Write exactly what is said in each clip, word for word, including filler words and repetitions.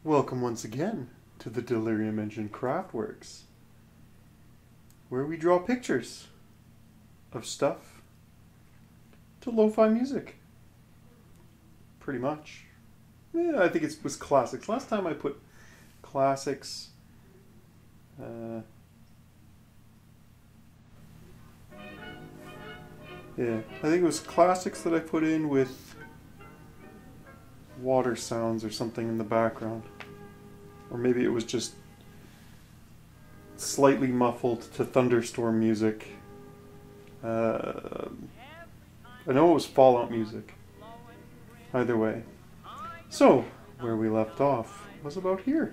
Welcome once again to the Delirium Engine Craftworks, where we draw pictures of stuff to lo-fi music. Pretty much. Yeah, I think it was classics. Last time I put classics. Uh, yeah, I think it was classics that I put in with water sounds or something in the background. Or maybe it was just slightly muffled to thunderstorm music. Uh, I know it was Fallout music. Either way. So, where we left off was about here.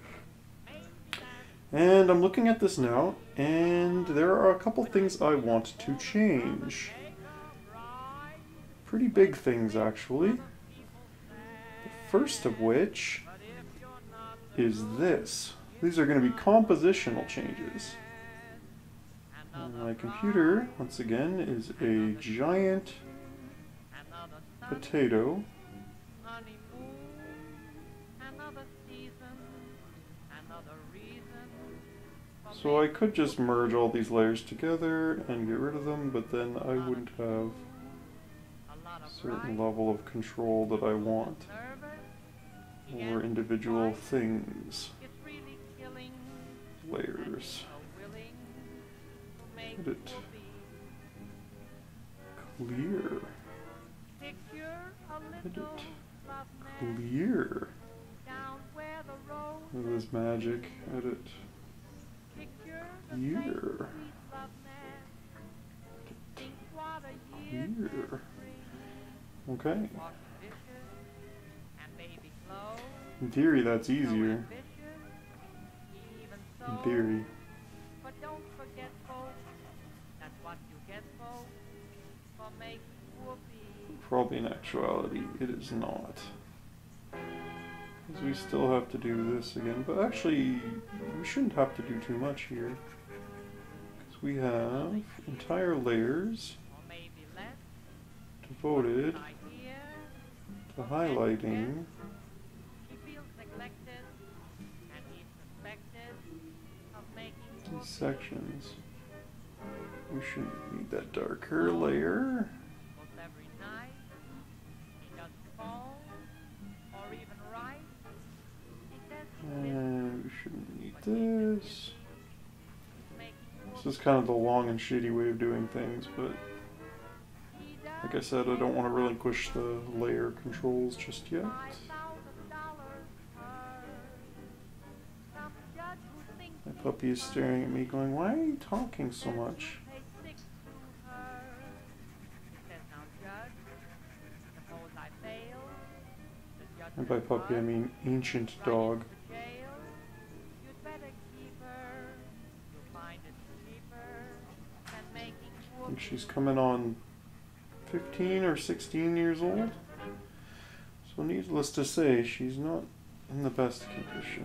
And I'm looking at this now, and there are a couple things I want to change. Pretty big things, actually. The first of which is this. These are going to be compositional changes. And my computer, once again, is a giant potato. So I could just merge all these layers together and get rid of them, but then I wouldn't have a certain level of control that I want over individual things. Layers. Edit. Clear. Edit. Clear. Look at this magic. Edit. Clear. Clear. Okay. In theory, that's easier. In theory. Probably in actuality, it is not. Because we still have to do this again. But actually, we shouldn't have to do too much here. Because we have entire layers devoted to highlighting these sections. We shouldn't need that darker layer. And we shouldn't need this. This is kind of the long and shitty way of doing things, but like I said, I don't want to relinquish the layer controls just yet. My puppy is staring at me going, "Why are you talking so much?" And by puppy I mean ancient dog. I think she's coming on fifteen or sixteen years old. So needless to say, she's not in the best condition.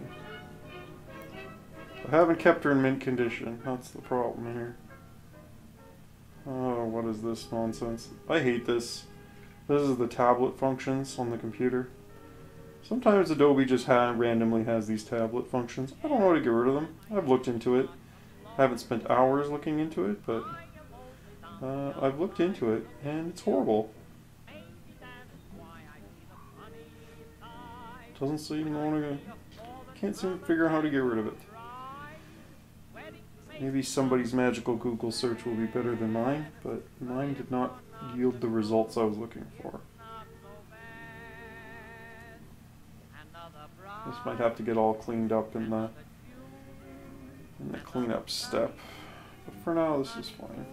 I haven't kept her in mint condition. That's the problem here. Oh, what is this nonsense? I hate this. This is the tablet functions on the computer. Sometimes Adobe just ha randomly has these tablet functions. I don't know how to get rid of them. I've looked into it. I haven't spent hours looking into it, but uh, I've looked into it, and it's horrible. Doesn't seem to want to. Can't seem to figure out how to get rid of it. Maybe somebody's magical Google search will be better than mine, but mine did not yield the results I was looking for. This might have to get all cleaned up in the in the cleanup step, but for now this is fine.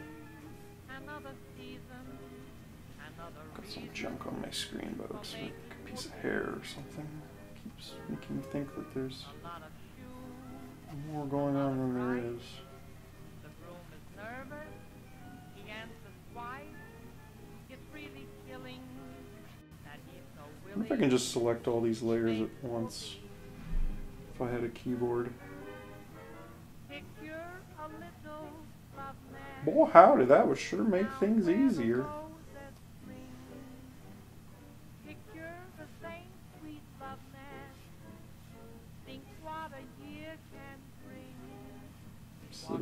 Got some junk on my screen, but it looks like a piece of hair or something. Keeps making me think that there's more going on than there is. I wonder if I can just select all these layers at once, if I had a keyboard. Boy howdy, that would sure make things easier.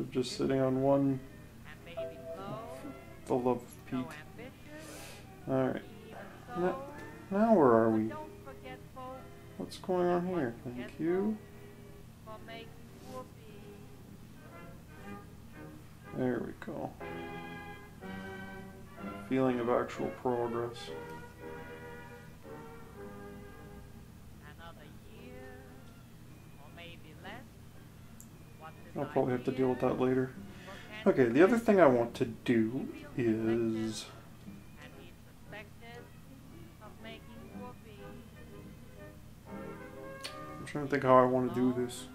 of just sitting on one the love of Pete. Alright. Now, now where are we? What's going on here? Thank you. There we go. Feeling of actual progress. I'll probably have to deal with that later. Okay, the other thing I want to do is... I'm trying to think how I want to do this.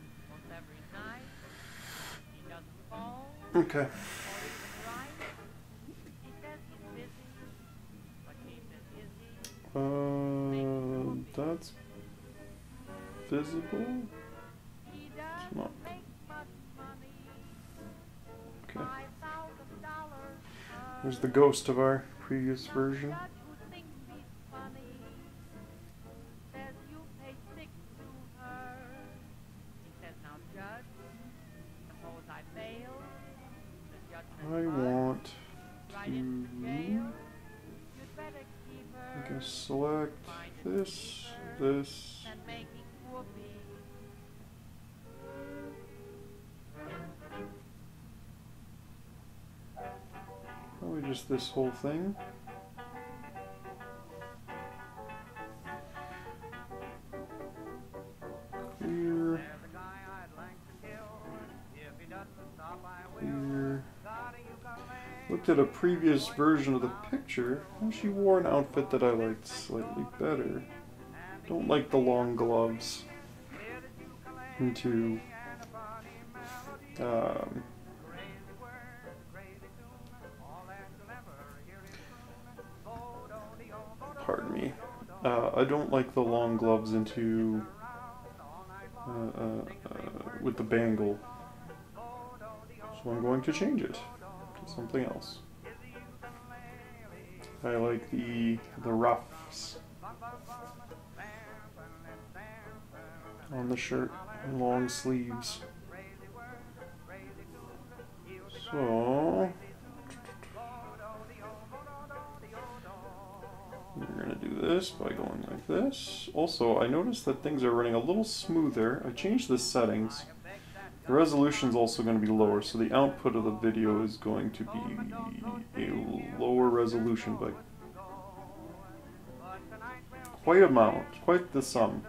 Okay. Uh, that's visible? It's not. Okay. There's the ghost of our previous version. I want to, I guess, select this, this. Probably just this whole thing. Clear. Clear. Looked at a previous version of the picture, and she wore an outfit that I liked slightly better. Don't like the long gloves. Into um, pardon me. Uh, I don't like the long gloves into uh, uh, uh, with the bangle, so I'm going to change it to something else. I like the the ruffs on the shirt and long sleeves. So we're going to do this by going like this. Also, I noticed that things are running a little smoother. I changed the settings. The resolution is also going to be lower, so the output of the video is going to be a lower resolution by quite a amount, quite the sum.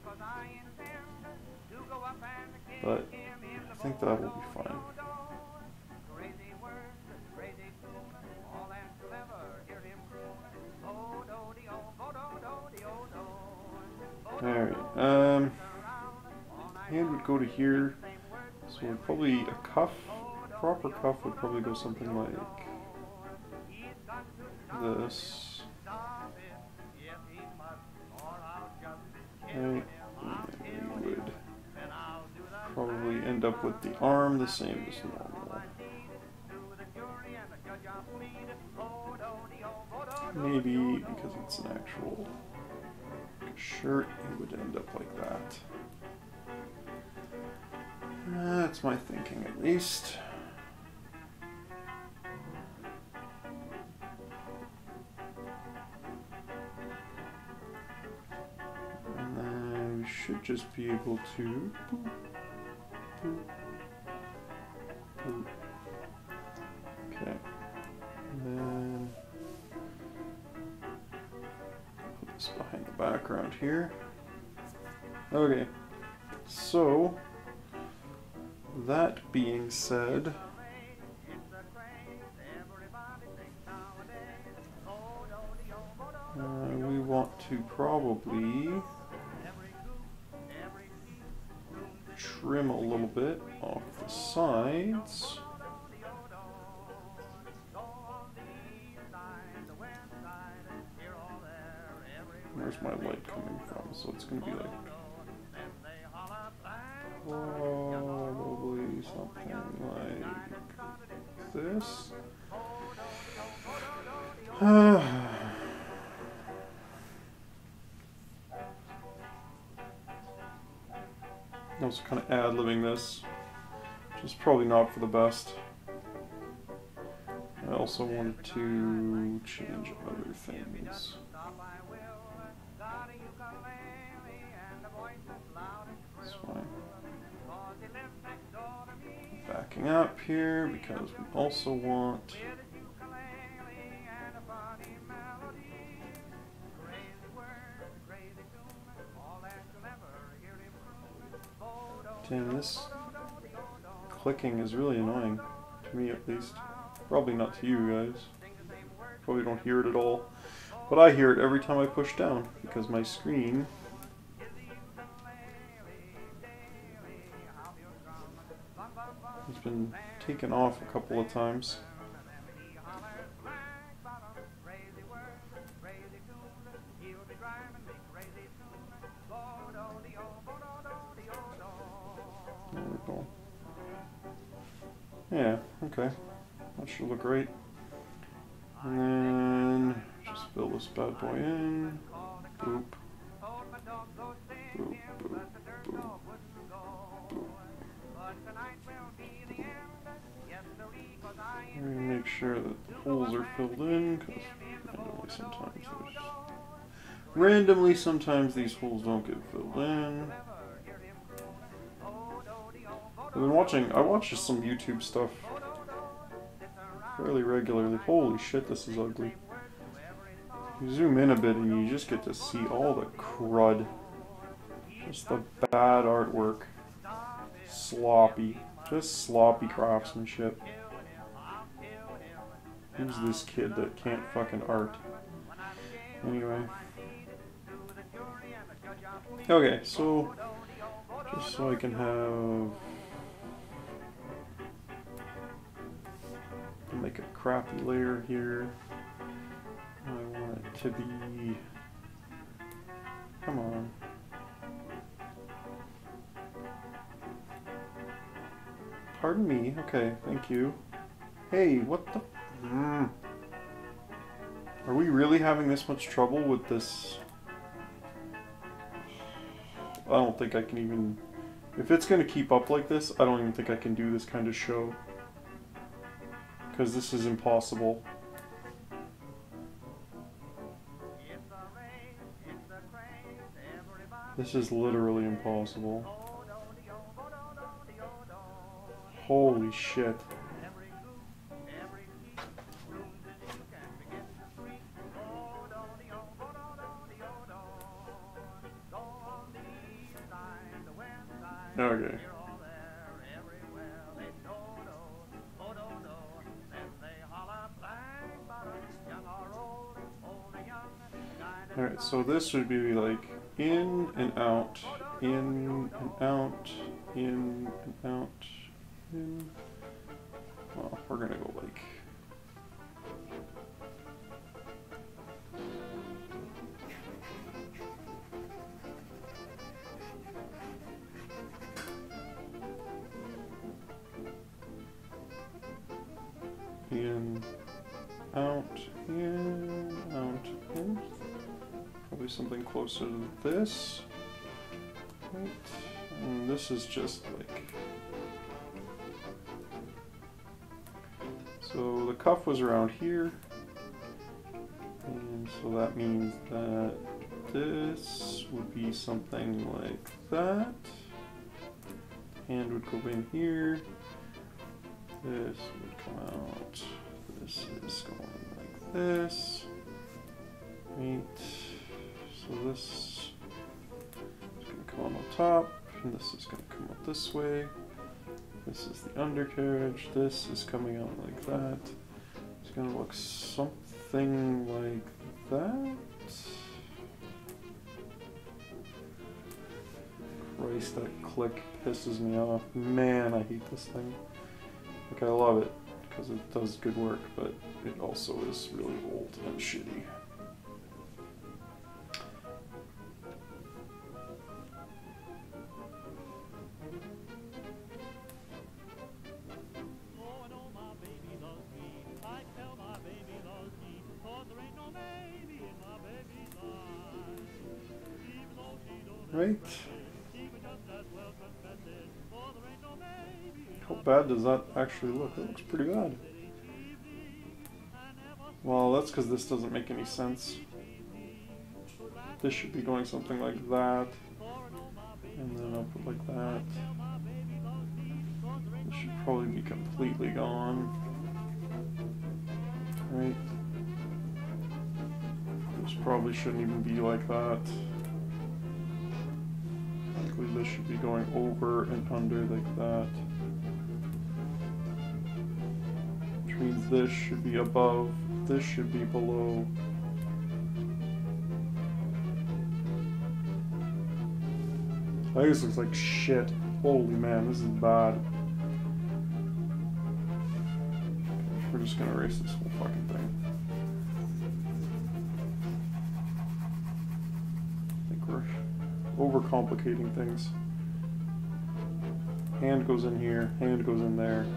But I think that will be fine. Alright, um, hand would go to here, so probably a cuff, proper cuff would probably go something like this. Right, and we would probably end up with the arm the same as normal. Maybe because it's an actual shirt, it would end up like that. That's my thinking, at least. And then we should just be able to boop, boop, boop. Okay. And then put this behind the background here. Okay. So that being said, uh, we want to probably trim a little bit off the sides. Where's my light coming from? So it's going to be like probably something like this. I'm also kind of ad-libbing this, is probably not for the best. I also wanted to change other things. That's fine. Backing up here because we also want damn, this clicking is really annoying, to me at least. Probably not to you guys. Probably don't hear it at all. But I hear it every time I push down, because my screen has been taken off a couple of times. There we go. Yeah, okay. That should look great. And then just fill this bad boy in. Boop. Boop, boop, boop, boop. Make sure that the holes are filled in, because randomly sometimes there's randomly sometimes these holes don't get filled in. I've been watching I watch just some YouTube stuff fairly regularly. Holy shit, this is ugly. You zoom in a bit and you just get to see all the crud. Just the bad artwork. Sloppy. Just sloppy craftsmanship. Who's this kid that can't fucking art? Anyway. Okay, so just so I can have make a crappy layer here. I want it to be, come on. Pardon me, okay, thank you. Hey, what the, mm. Are we really having this much trouble with this? I don't think I can even, if it's gonna keep up like this, I don't even think I can do this kind of show. Because this is impossible. This is literally impossible. Holy shit. Okay. Alright, so this would be like in and out, in and out, in and out, in. Well, we're gonna go like. In, out, in, out, in. Probably something closer to this. Right. And this is just like. So the cuff was around here. And so that means that this would be something like that. Hand would go in here. This would come out. This is going like this. Right. So this is going to come on top, and this is going to come out this way. This is the undercarriage. This is coming out like that. It's going to look something like that. Christ, that click pisses me off. Man, I hate this thing. Like, I love it, because it does good work, but it also is really old and shitty. Right. How bad does that actually look? That looks pretty bad. Well, that's because this doesn't make any sense. This should be going something like that. And then I'll put like that. This should probably be completely gone. Right? This probably shouldn't even be like that. Likely this should be going over and under like that. Which means this should be above, this should be below. I think this looks like shit. Holy man, this is bad. We're just gonna erase this whole fucking thing. I think we're overcomplicating things. Hand goes in here, hand goes in there.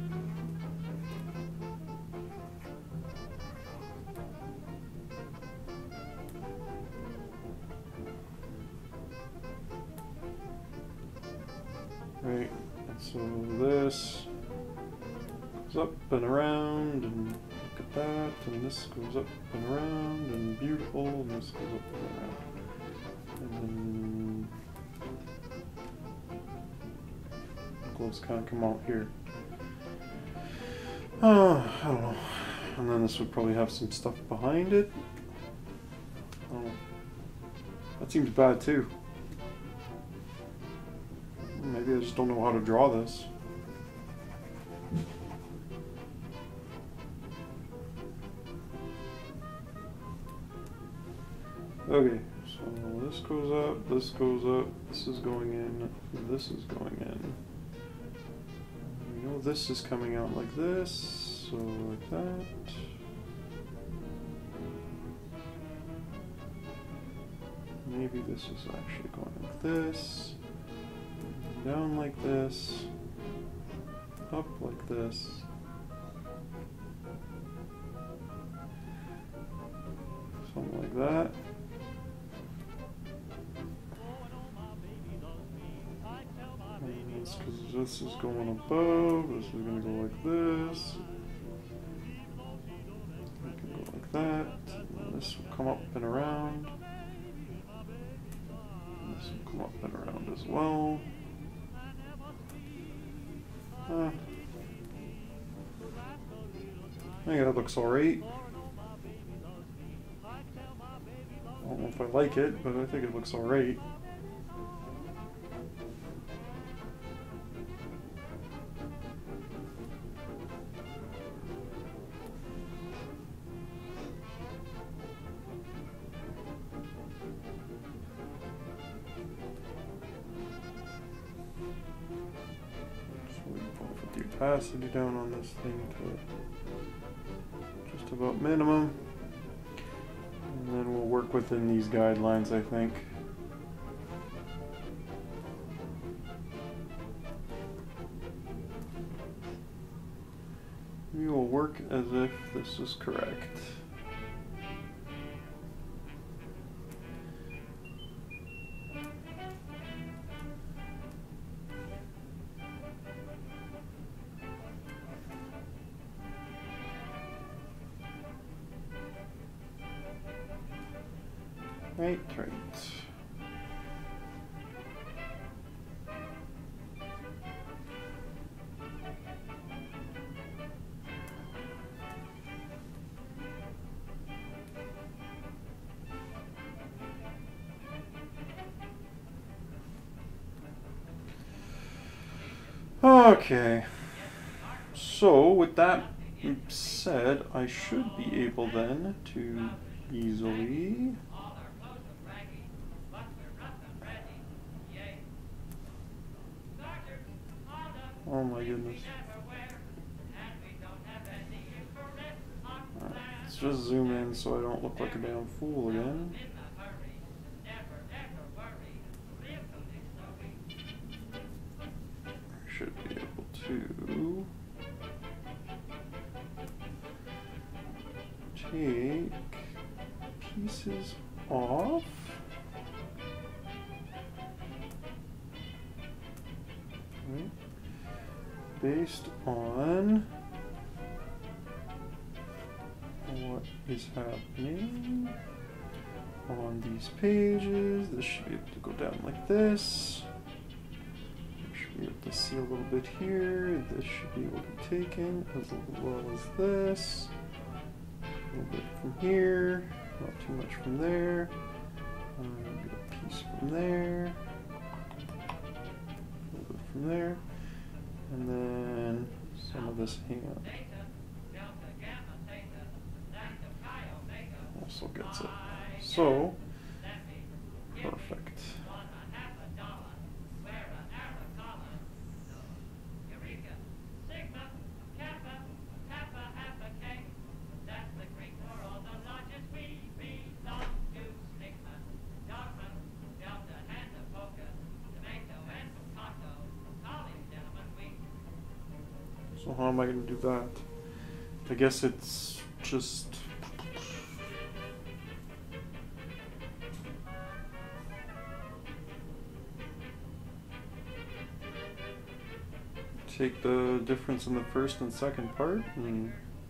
Right, so this goes up and around, and look at that, and this goes up and around, and beautiful, and this goes up and around. And then the gloves kind of come out here. Oh, I don't know. And then this would probably have some stuff behind it. Oh, that seems bad too. Maybe I just don't know how to draw this. Okay, so this goes up, this goes up, this is going in, this is going in. We know this is coming out like this, so like that. Maybe this is actually going like this. Down like this, up like this, something like that. And this, because this is going above, this is going to go like this. It can go like that. And this will come up and around. And this will come up and around as well. Uh, I think that looks alright. I don't know if I like it, but I think it looks alright. Opacity down on this thing to just about minimum, and then we'll work within these guidelines, I think. We will work as if this is correct. Right, right. Okay. So, with that said, I should be able then to easily oh my goodness. Alright, let's just zoom in so I don't look like a damn fool again. I should be able to take pieces off. Right. based on what is happening on these pages. This should be able to go down like this. We should be able to see a little bit here. This should be able to be taken as well as this. A little bit from here, not too much from there. Uh, maybe a piece from there. A little bit from there. And then some of this, hang on. Also gets it. So, perfect. So how am I going to do that? I guess it's just... take the difference in the first and second part and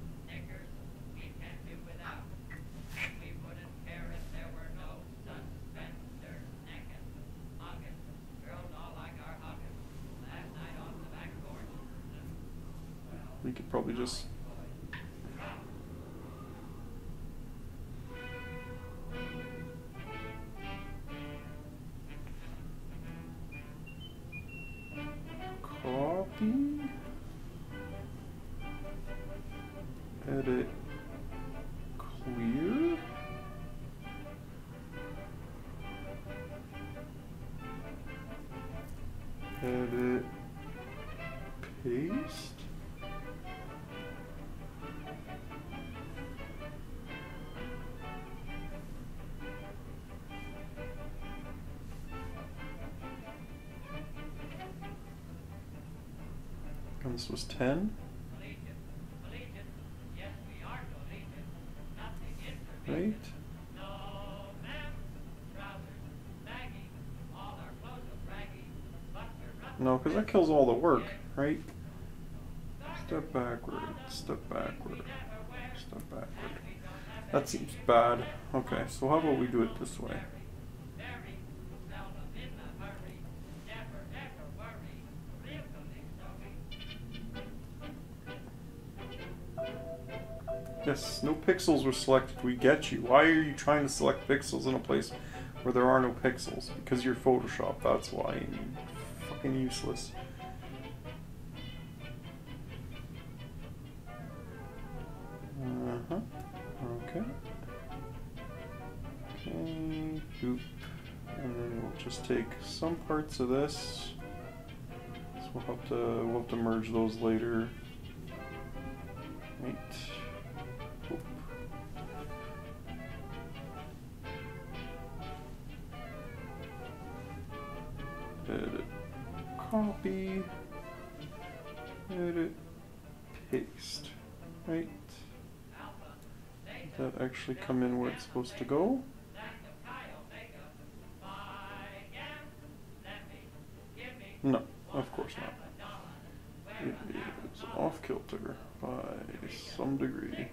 we could probably just copy, edit, clear, edit, paste. And this was ten. Right? No, because that kills all the work, right? Step backward, step backward, step backward. That seems bad. Okay, so how about we do it this way? Yes, no pixels were selected. We get you. Why are you trying to select pixels in a place where there are no pixels? Because you're Photoshop, that's why. You're fucking useless. Uh-huh. Okay. Okay. Oop. And then we'll just take some parts of this. So we'll have to we'll have to merge those later. Right. Oop. Edit, copy, edit, paste. Right. Did that actually come in where it's supposed to go? No, of course not. It is off kilter by some degree.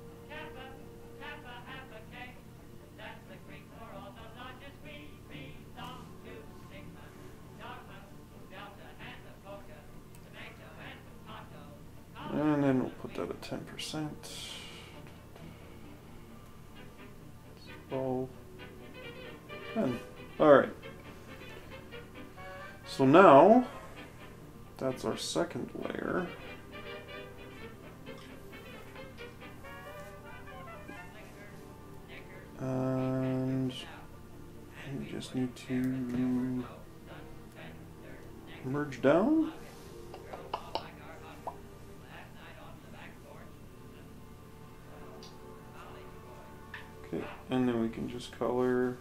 And then we'll put that at ten percent. twelve, ten. Alright. So now, that's our second layer. And we just need to merge down. Okay, and then we can just color.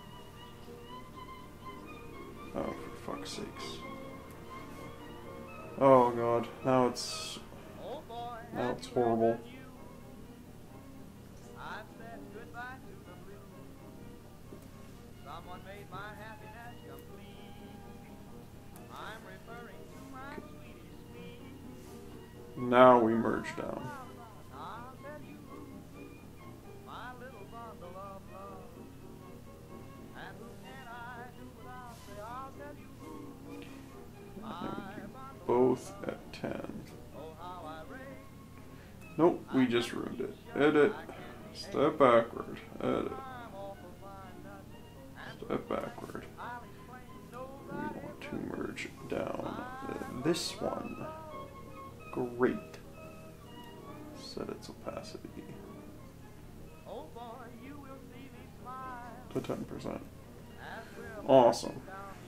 Oh, for fuck's sakes. Oh god, now it's now it's horrible. Okay. Now we merge down. Both at ten. Nope, we just ruined it. Edit. Step backward. Edit. Step backward. We want to merge down this one. Great. Set its opacity to ten percent. Awesome.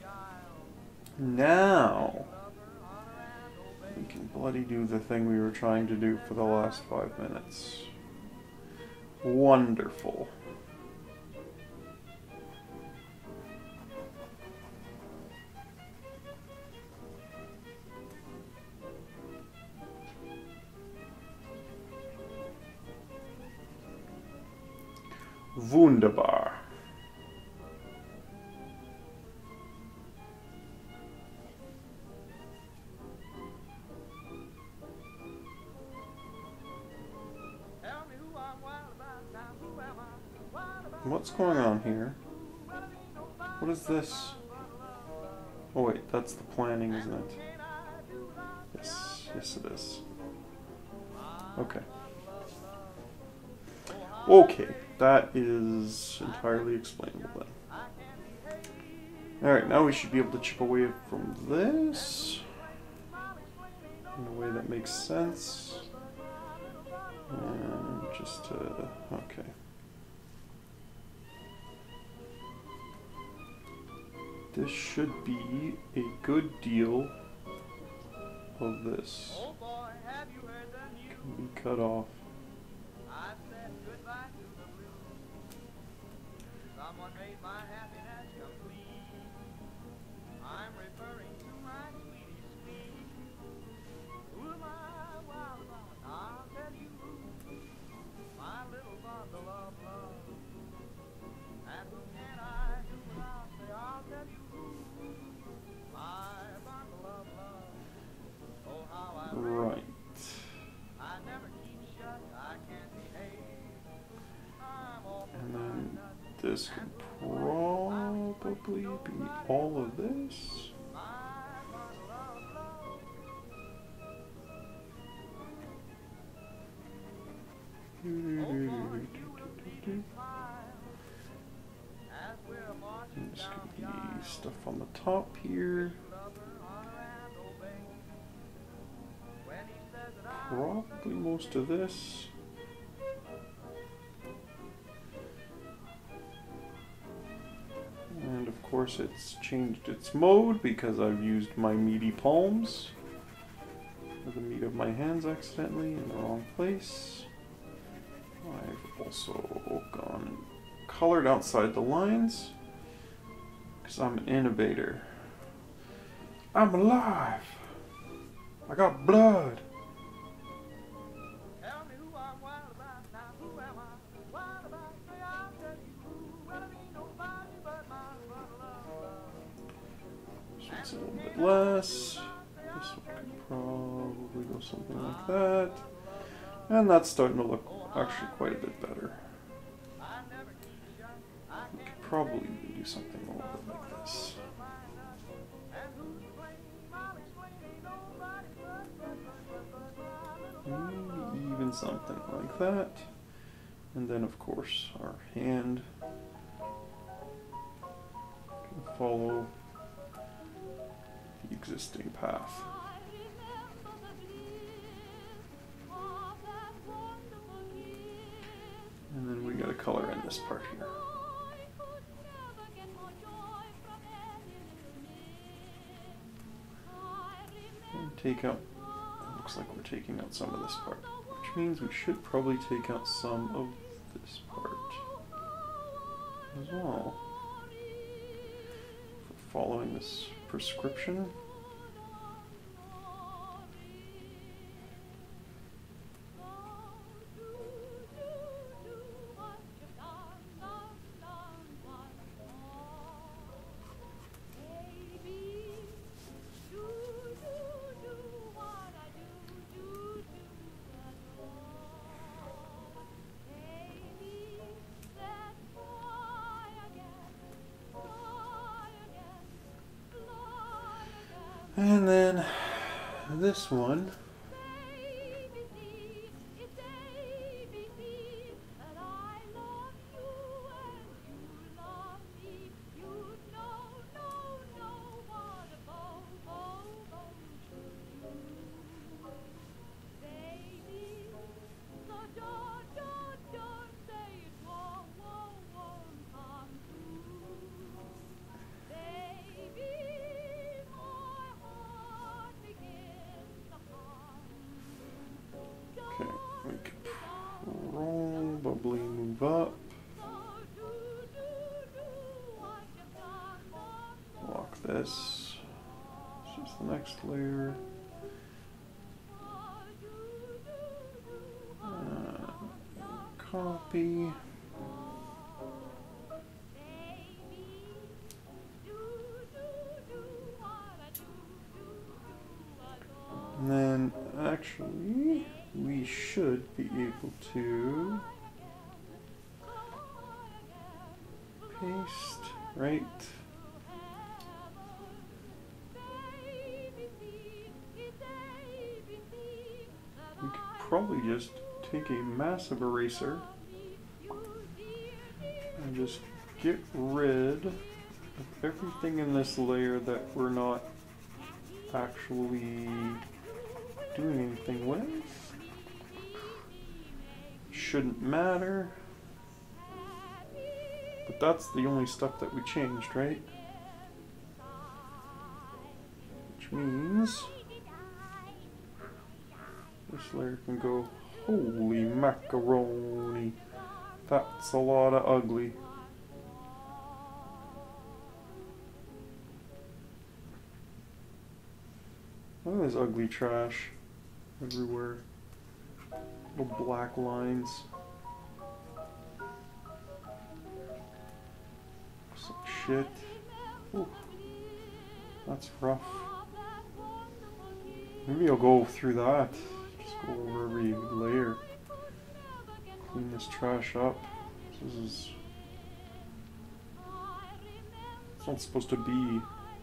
Now we can bloody do the thing we were trying to do for the last five minutes. Wonderful. Wunderbar. What's going on here? What is this? Oh wait, that's the planning, isn't it? Yes, yes it is. Okay. Okay, that is entirely explainable then. Alright, now we should be able to chip away from this in a way that makes sense. And just to, okay. This should be a good deal of this. Can be cut off. Someone made my happiness complete. I'm referring to my sweetie sweet. Who am I wild about? I'll tell you. My little bundle of love. And who can I do without? Say, I'll tell you. My bundle of love. Oh, how I Right. I never keep shut. I can't behave. I'm awful. And then this can probably be all of this. And this could be stuff on the top here. Probably most of this. And of course it's changed its mode because I've used my meaty palms for the meat of my hands accidentally in the wrong place. I've also gone and colored outside the lines because I'm an innovator. I'm alive! I got blood! It's a little bit less. This one could probably go something like that. And that's starting to look actually quite a bit better. We could probably even do something a little bit like this. Maybe even something like that. And then of course our hand can follow the existing path. And then we gotta color in this part here. And take out, it looks like we're taking out some of this part, which means we should probably take out some of this part as well. For following this prescription. And then this one. Probably move up. Lock this. It's just the next layer. Uh, copy. And then actually we should be able to paste, right? We could probably just take a massive eraser and just get rid of everything in this layer that we're not actually doing anything with. Shouldn't matter. But that's the only stuff that we changed, right? Which means this layer can go, holy macaroni. That's a lot of ugly. Look at this ugly trash everywhere. Little black lines. Some shit. Ooh, that's rough. Maybe I'll go through that. Just go over every layer. Clean this trash up. This is... It's not supposed to be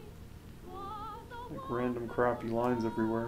like random crappy lines everywhere.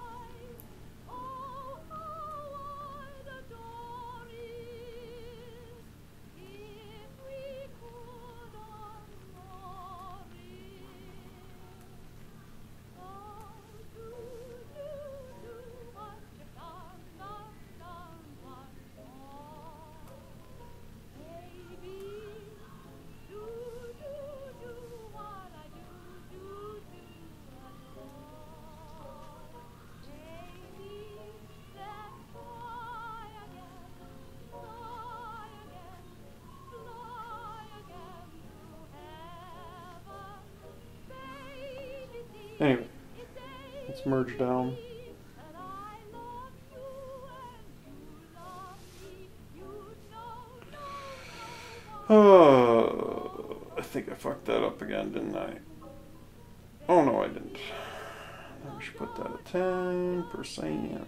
Anyway, let's merge down. Oh, I think I fucked that up again, didn't I? Oh no, I didn't. I should put that at ten percent.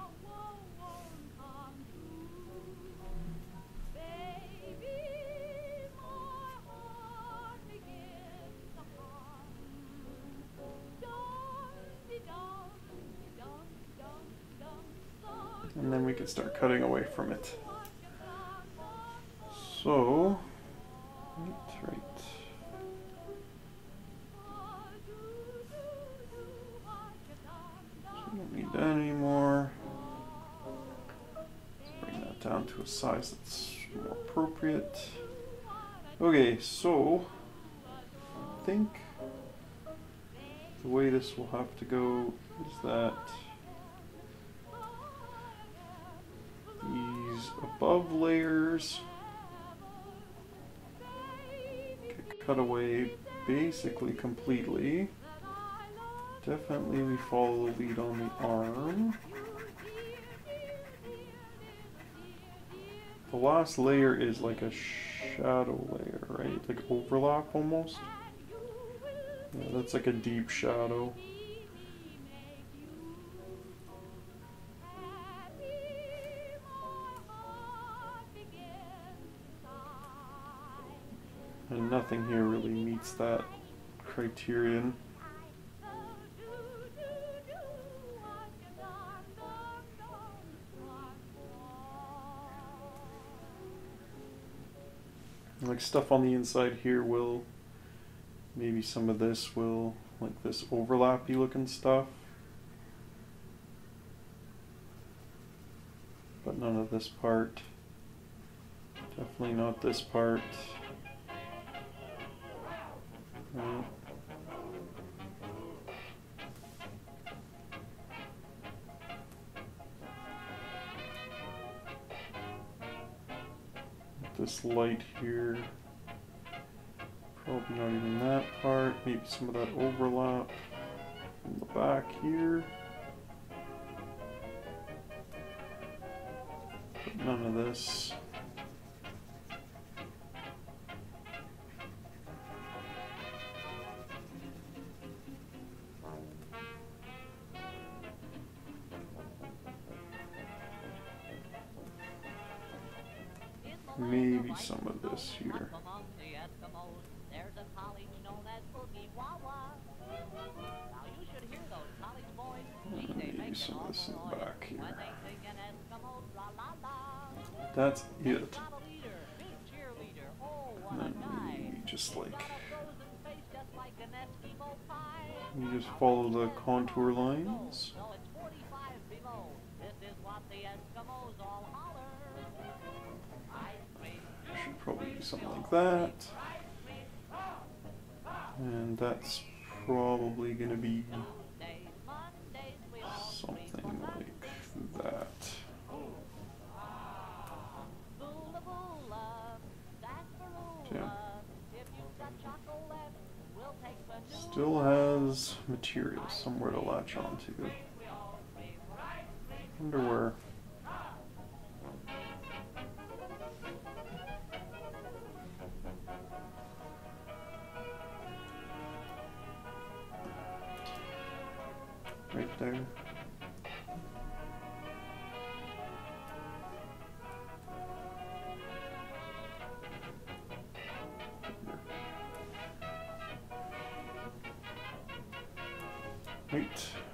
And then we can start cutting away from it. So, right, right. So we don't need that anymore. Let's bring that down to a size that's more appropriate. Okay, so I think the way this will have to go is that these above layers get cut away basically completely. Definitely we follow the lead on the arm. The last layer is like a shadow layer, right? Like overlap almost. Yeah, that's like a deep shadow. And nothing here really meets that criterion. Like stuff on the inside here will, maybe some of this will, like this overlappy looking stuff. But none of this part. Definitely not this part. No. This light here. Probably not even that part. Maybe some of that overlap in the back here. But none of this. Maybe some of this here. And maybe some of this in the back here. That's it. And then maybe just like, you just follow the contour lines. Should probably do something like that. And that's probably going to be something like that. Yeah. Still has material somewhere to latch onto. Wonder where. Right there. Right.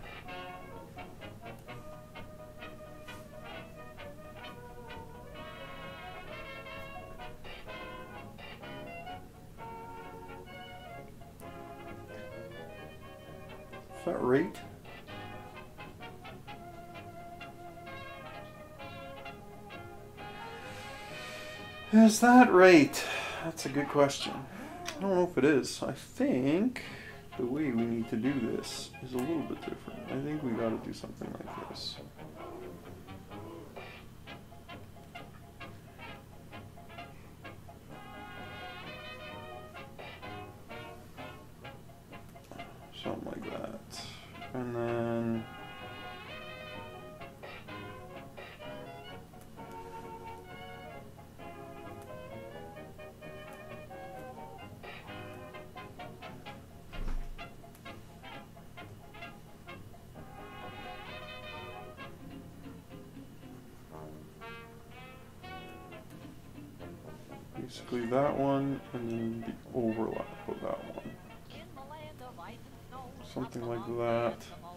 Is that right? Is that right? That's a good question. I don't know if it is. I think the way we need to do this is a little bit different. I think we got to do something like this. Something like that. And then basically that one, and then the overlap of that one. Something like that.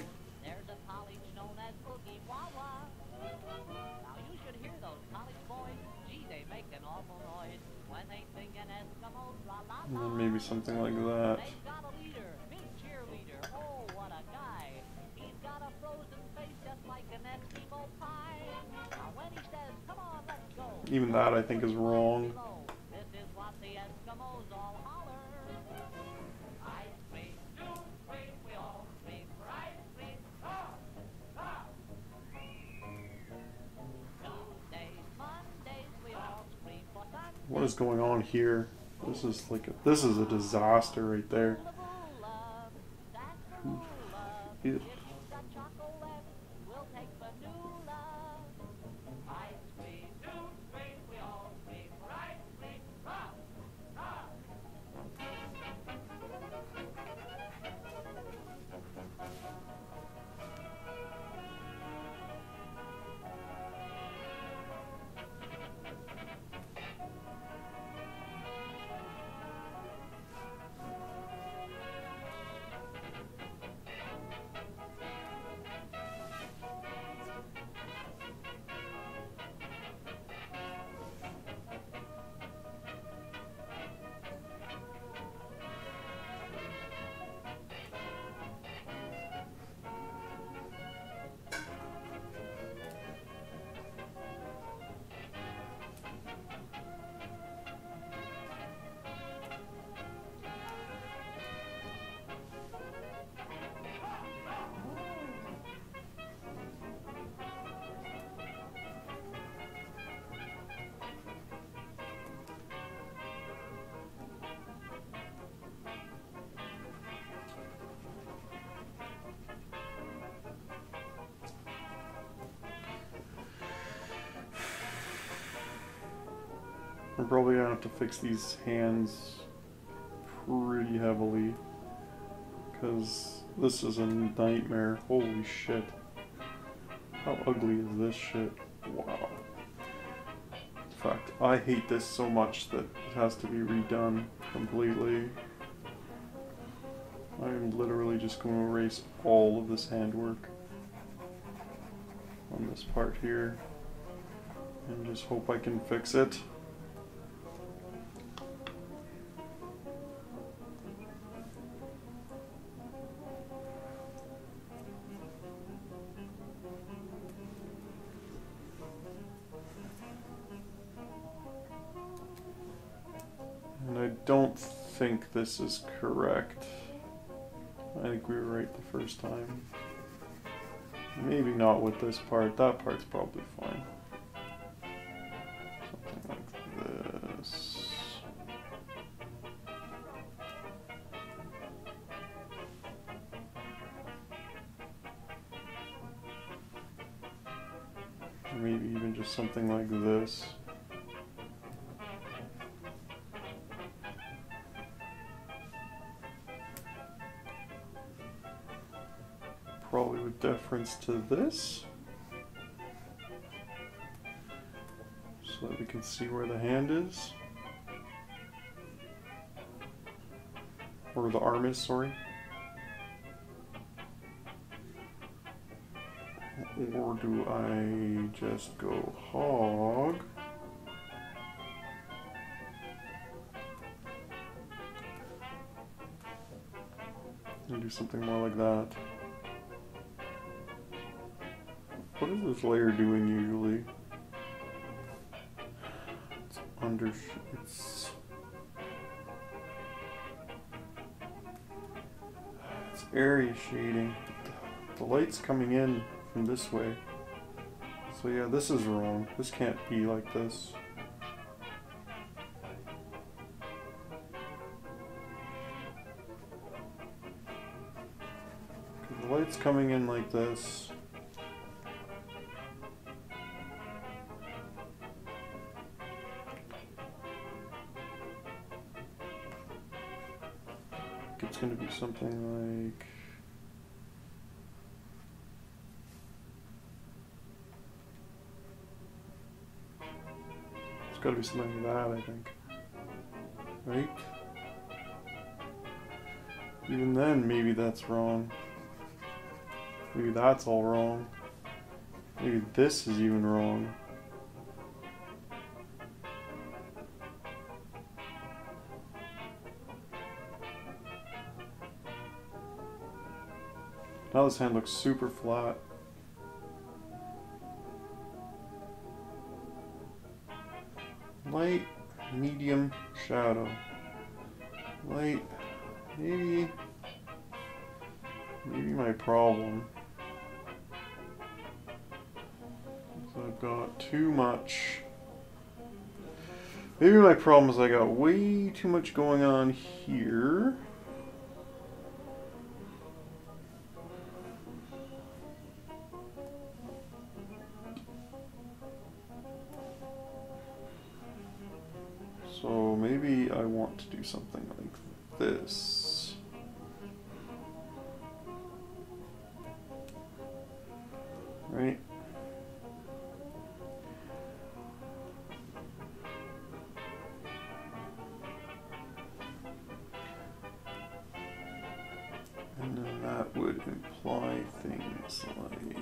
And then maybe something like that. Even that I think is wrong. What is going on here? This is like a, this is a disaster right there. Ew. I'm probably gonna have to fix these hands pretty heavily, because this is a nightmare. Holy shit. How ugly is this shit? Wow. In fact, I hate this so much that it has to be redone completely. I'm literally just going to erase all of this handwork on this part here and just hope I can fix it. And I don't think this is correct. I think we were right the first time. Maybe not with this part. That part's probably fine. Something like this. Or maybe even just something like this. Probably with deference to this, so that we can see where the hand is, or the arm is, sorry. Or do I just go hog? And do something more like that. What is this layer doing usually? It's under, it's, it's area shading. The light's coming in from this way. So yeah, this is wrong. This can't be like this. The light's coming in like this. It's going to be something like it's got to be something like that, I think, right? Even then, maybe that's wrong. Maybe that's all wrong. Maybe this is even wrong. Now this hand looks super flat. Light, medium, shadow. Light, maybe, maybe my problem is I've got too much. Maybe my problem is I got way too much going on here. So maybe I want to do something like this. Right? And then that would imply things like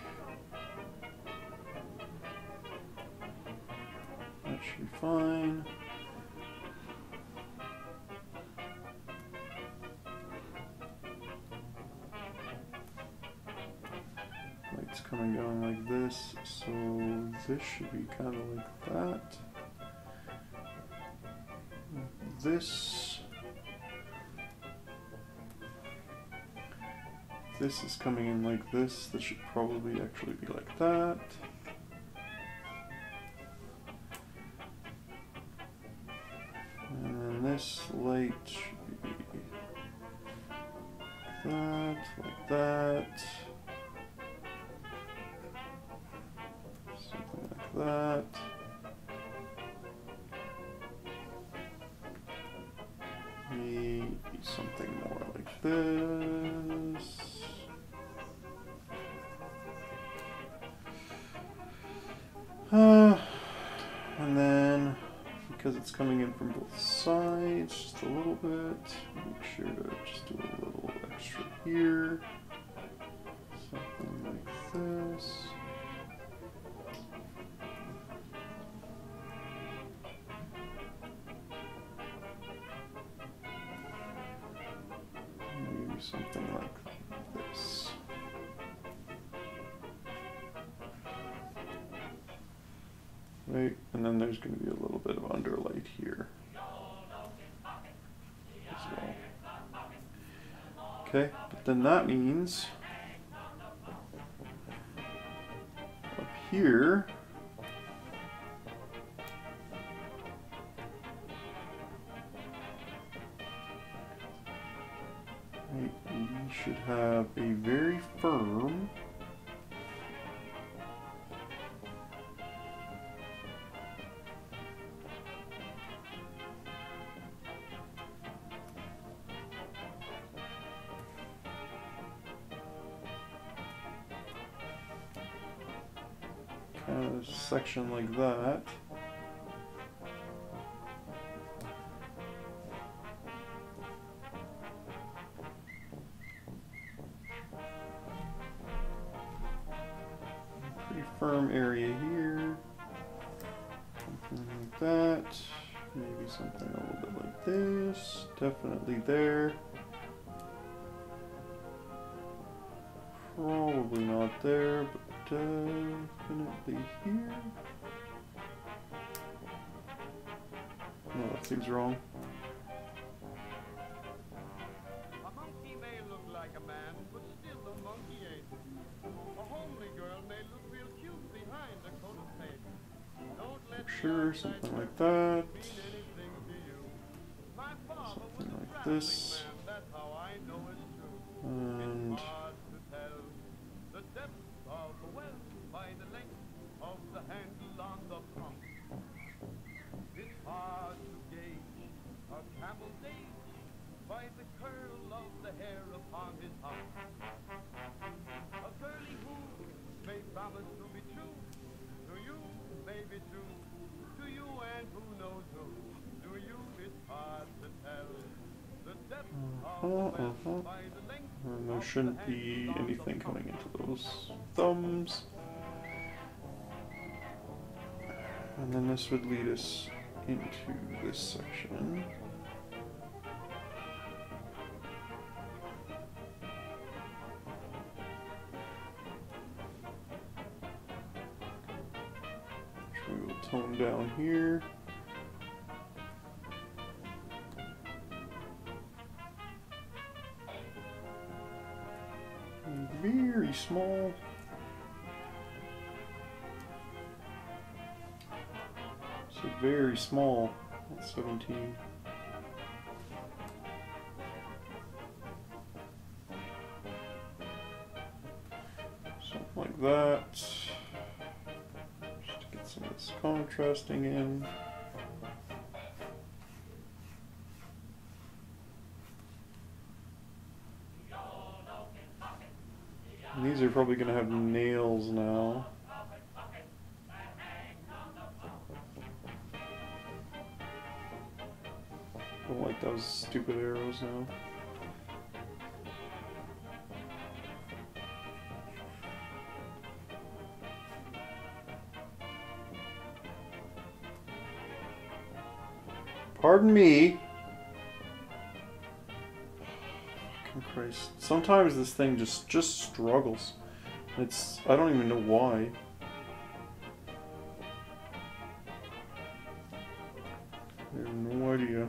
that should be fine. Light's coming down like this, so this should be kind of like that. This, this is coming in like this. This should probably actually be like that. And then this light should be like that, like that. Something like that. something more like this. Uh, and then, because it's coming in from both sides, just a little bit, make sure to just do a little extra here. Something like this. Maybe something like this. Right, and then there's going to be a little bit of underlight here as well. Okay, but then that means up here right, we should have a very firm kind of section like that. Pretty firm area here. Something like that. Maybe something a little bit like this. Definitely there. Probably not there, but definitely here. No, that seems wrong. A monkey may look like a man, but still a monkey ain't. A homely girl may look real cute behind a coat of paint. Don't let Sure, something like that. Something like this. And the depth of the well by the length of the handle on the pump. It's hard to gauge a camel's age by the curl of the hair upon his hump. A curly who may promise to be true to you, may be true to you, and who knows who to you. It's hard to tell the depth of the well uh-huh. by the length. And there shouldn't be anything coming into those thumbs. And then this would lead us into this section. Which we will tone down here. Very small. So very small. That's seventeen. Something like that. Just to get some of this contrasting in. And these are probably going to have nails now. Don't like those stupid arrows now. Pardon me. Christ. Sometimes this thing just just struggles. It's I don't even know why. I have no idea.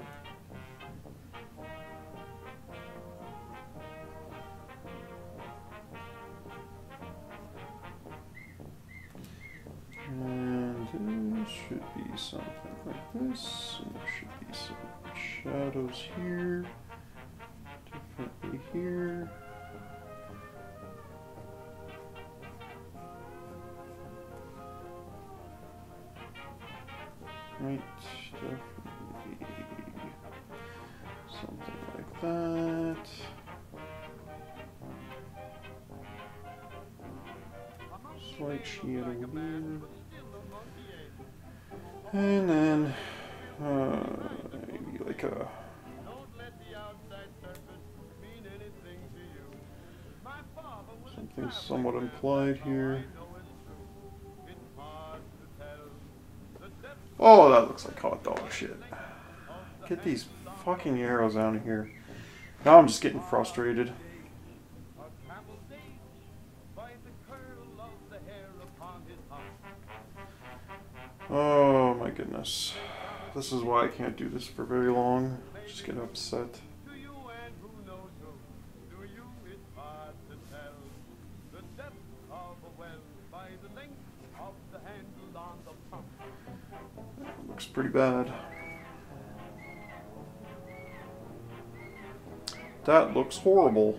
And this should be something like this. And there should be some shadows here. Definitely here. Right, definitely something like that. that. Slight shadow here. And then, uh, maybe like a... something somewhat implied here. Oh, that looks like hot dog shit. Get these fucking arrows out of here. Now I'm just getting frustrated. Oh my goodness. This is why I can't do this for very long. Just get upset. Looks pretty bad. That looks horrible.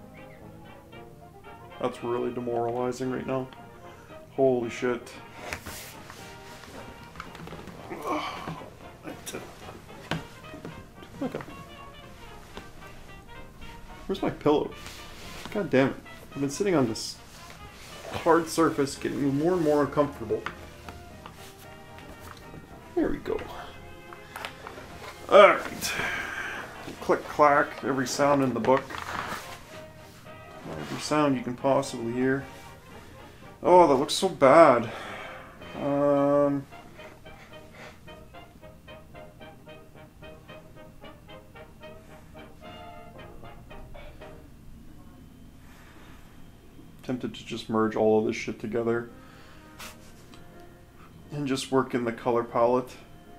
That's really demoralizing right now. Holy shit. Okay. Where's my pillow? God damn it. I've been sitting on this hard surface, getting more and more uncomfortable. There we go. Alright. Click, clack, every sound in the book. Every sound you can possibly hear. Oh, that looks so bad. Um... Tempted to just merge all of this shit together and just work in the color palette.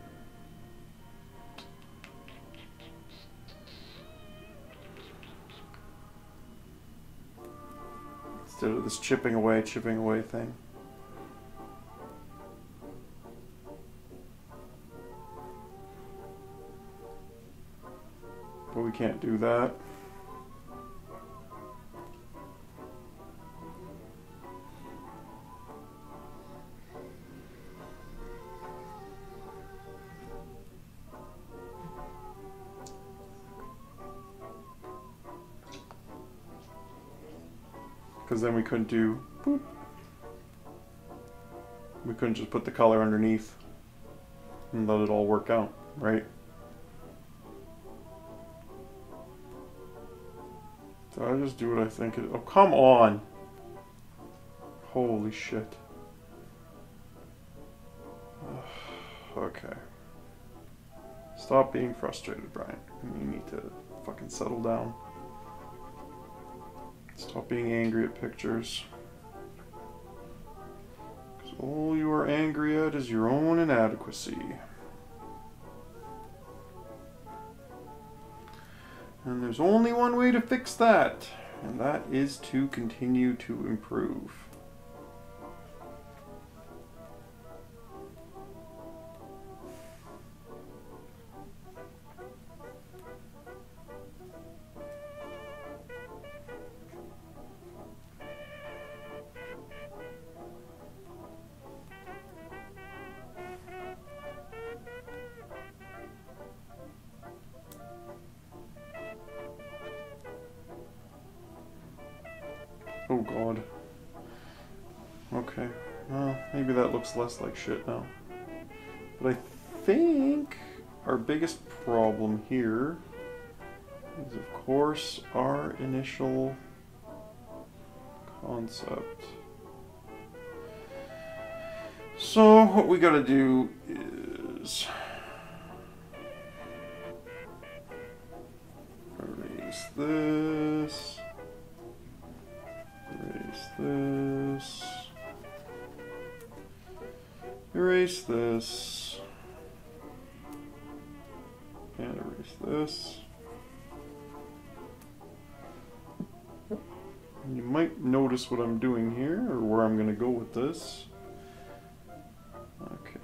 Instead of this chipping away, chipping away thing. But we can't do that. Because then we couldn't do, boop. We couldn't just put the color underneath and let it all work out, right? Did I just do what I think it, oh come on! Holy shit. Okay. Stop being frustrated, Brian. You need to fucking settle down. Stop being angry at pictures. Because all you are angry at is your own inadequacy. And there's only one way to fix that, and that is to continue to improve. Oh god. Okay. Well, maybe that looks less like shit now. But I think our biggest problem here is, of course, our initial concept. So what we gotta do is erase this. Erase this. Erase this. And erase this. And you might notice what I'm doing here, or where I'm going to go with this. Okay.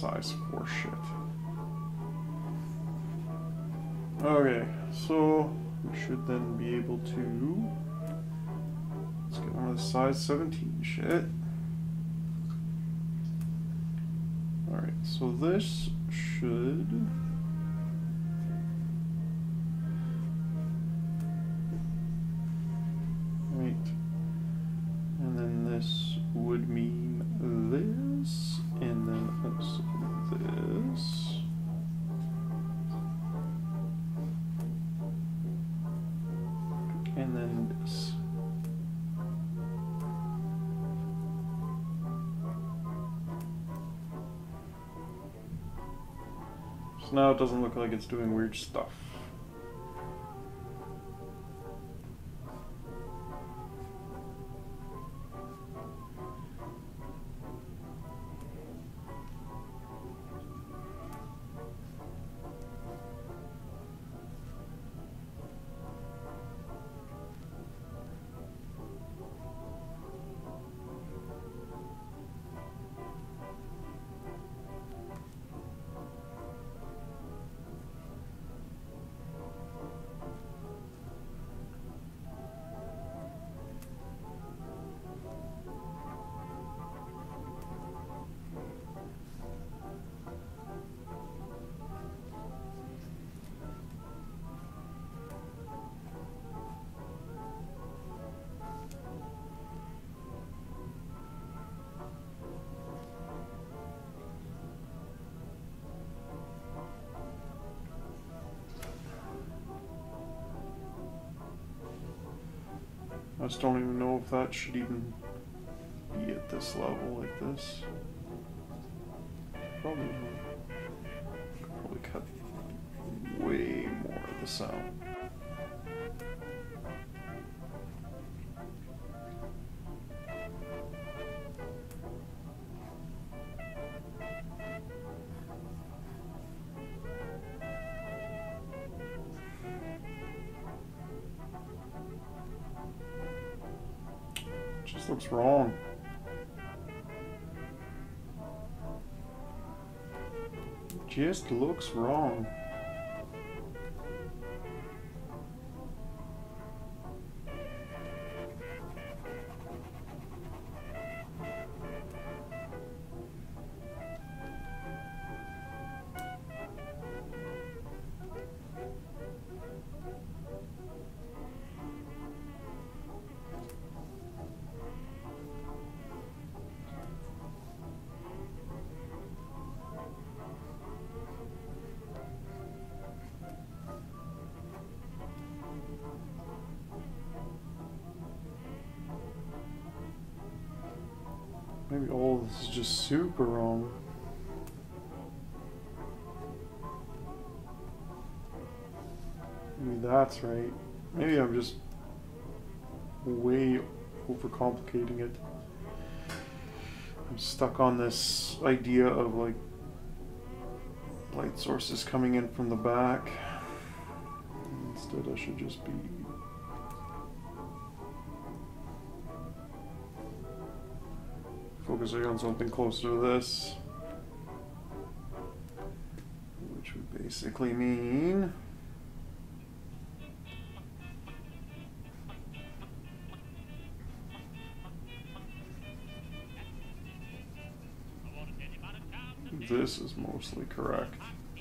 size four shit. Okay, so we should then be able to, let's get on the size seventeen shit. Alright, so this should, right, and then this would mean this, and then also this. And then this. So now it doesn't look like it's doing weird stuff. I just don't even know if that should even be at this level like this. Probably not. Probably cut way more of this out. Just looks wrong. Just looks wrong. Maybe all of this is just super wrong. Maybe that's right. Maybe I'm just way overcomplicating it. I'm stuck on this idea of like light sources coming in from the back. Instead, I should just be focusing on something closer to this, which would basically mean this is mostly correct.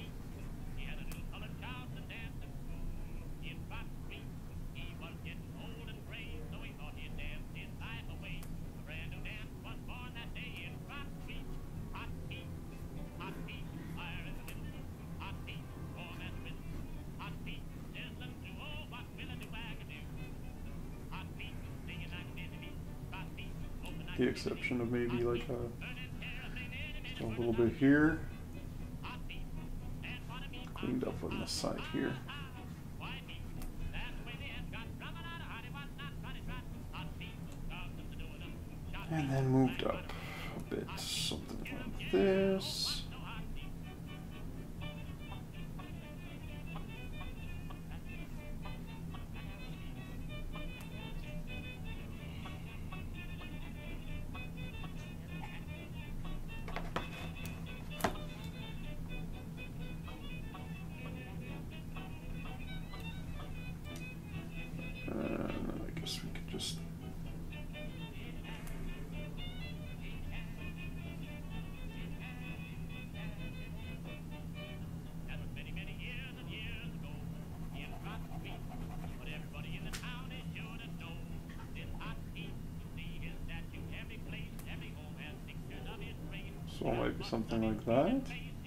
The exception of maybe like a, just a little bit here, cleaned up on this side here, and then moved up a bit, something like this. So it might be something like that.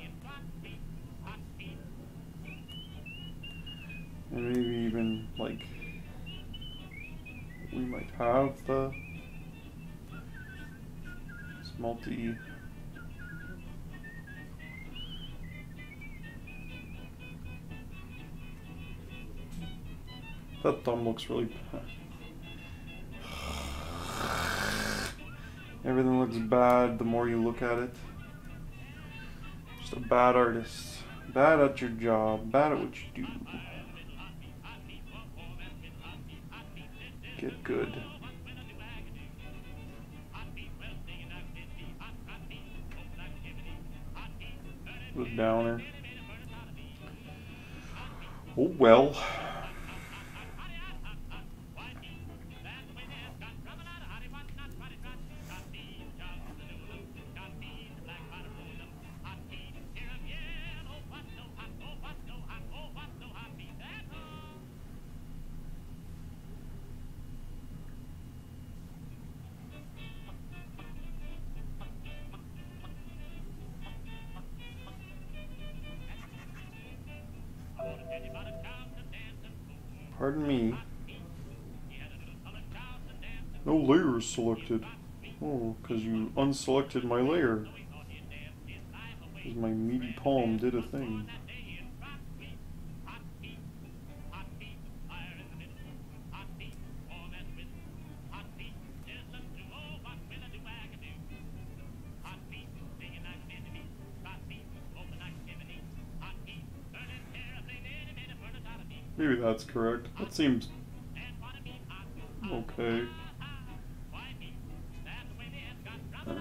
And maybe even like we might have the it's multi that thumb looks really bad. Everything looks bad the more you look at it. Just a bad artist. Bad at your job. Bad at what you do. Get good. The downer. Oh well. Pardon me. No layer is selected. Oh, because you unselected my layer. Because my meaty palm did a thing. Maybe that's correct. That seems okay. Uh,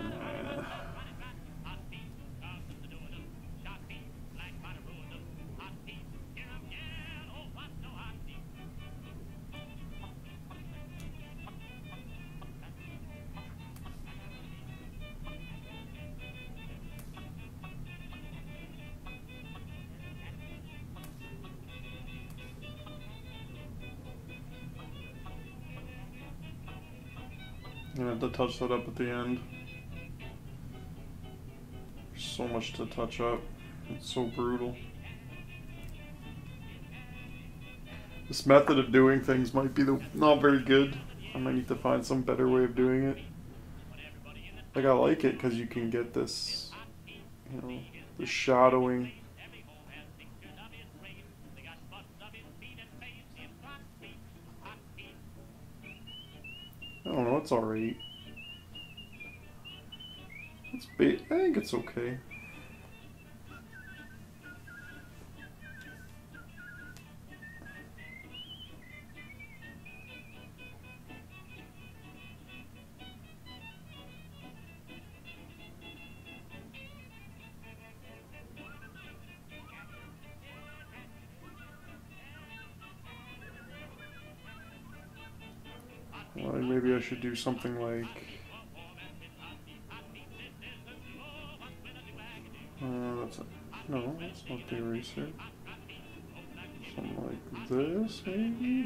I'm gonna have to touch that up at the end. There's so much to touch up. It's so brutal. This method of doing things might be the not very good. I might need to find some better way of doing it. Like I like it because you can get this, you know, the shadowing. I don't know, it's alright. It's ba- I think it's okay. Well, maybe I should do something like uh, that's a, no, that's not the eraser. Something like this, maybe.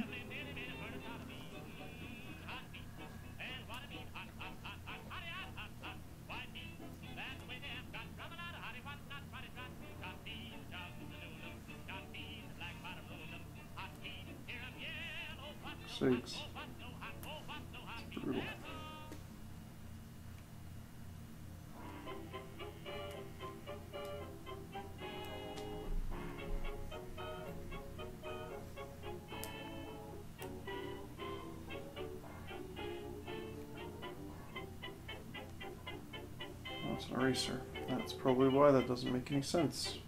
Sakes. It's brutal. Oh, it's an eraser. That's probably why that doesn't make any sense.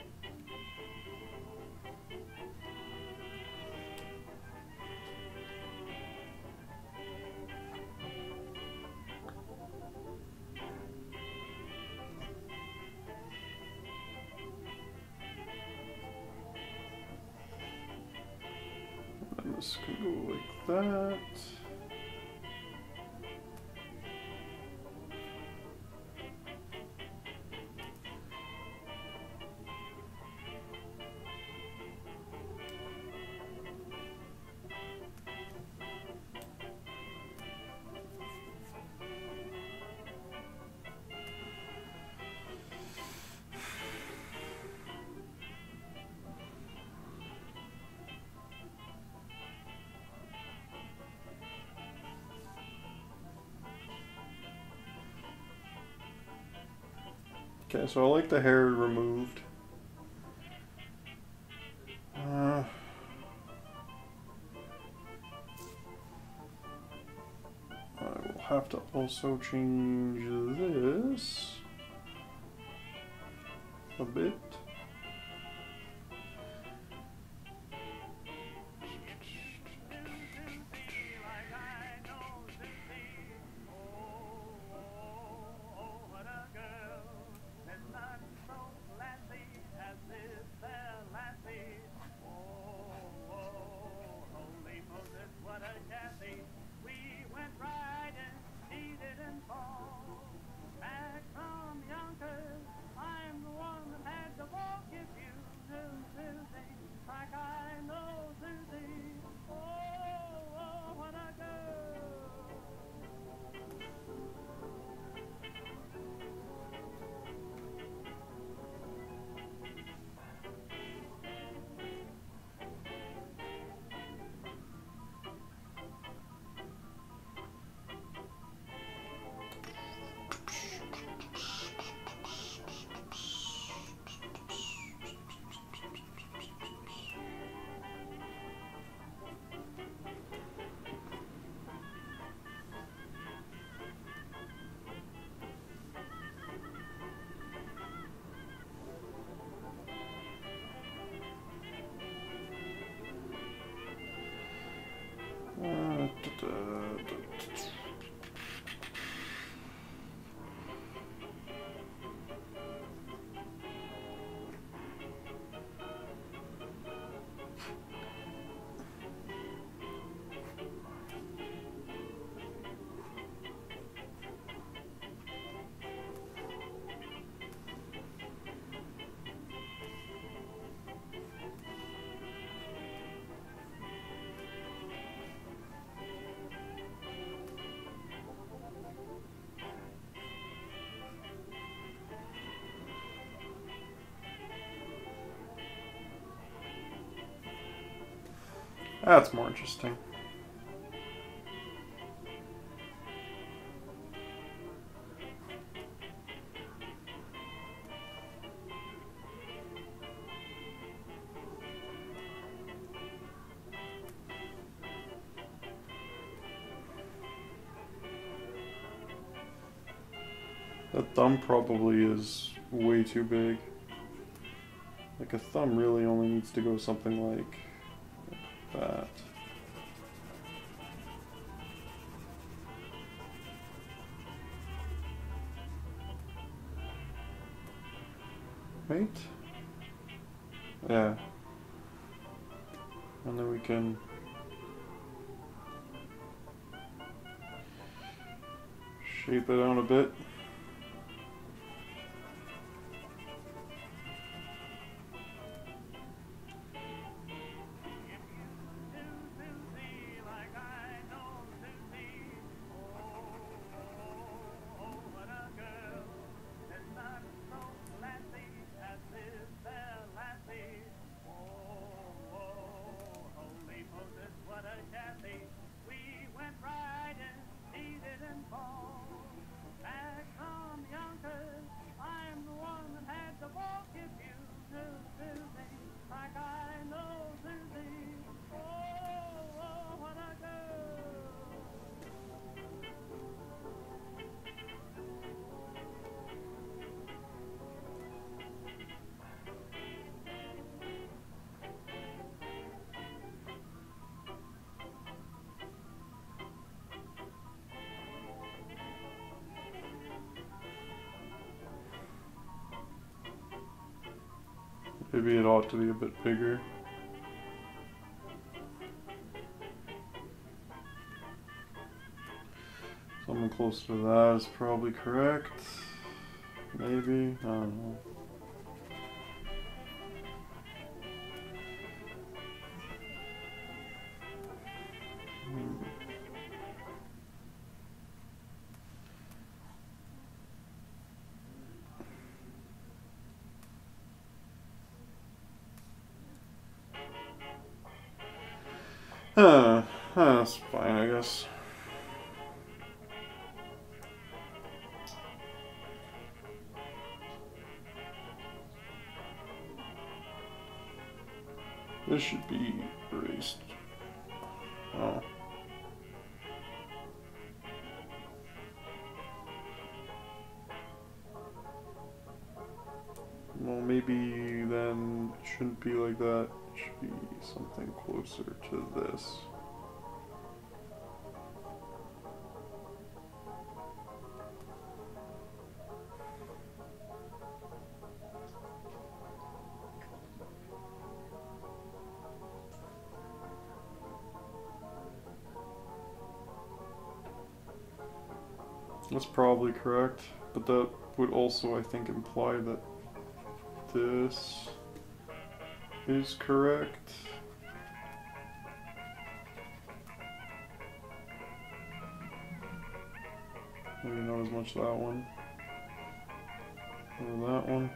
This can go like that. Okay, so I like the hair removed. Uh, I will have to also change this a bit. Uh, da, da, da. That's more interesting. That thumb probably is way too big. Like a thumb really only needs to go something like that. Right? Yeah. And then we can shape it out a bit. Maybe it ought to be a bit bigger. Something close to that is probably correct. Maybe, I don't know. Hmm. Huh, that's fine, I guess. This should be erased. Oh. Well, maybe then it shouldn't be like that. It should be something closer to this. That's probably correct, but that would also, I think, imply that this is correct. Maybe not as much that one. Or that one.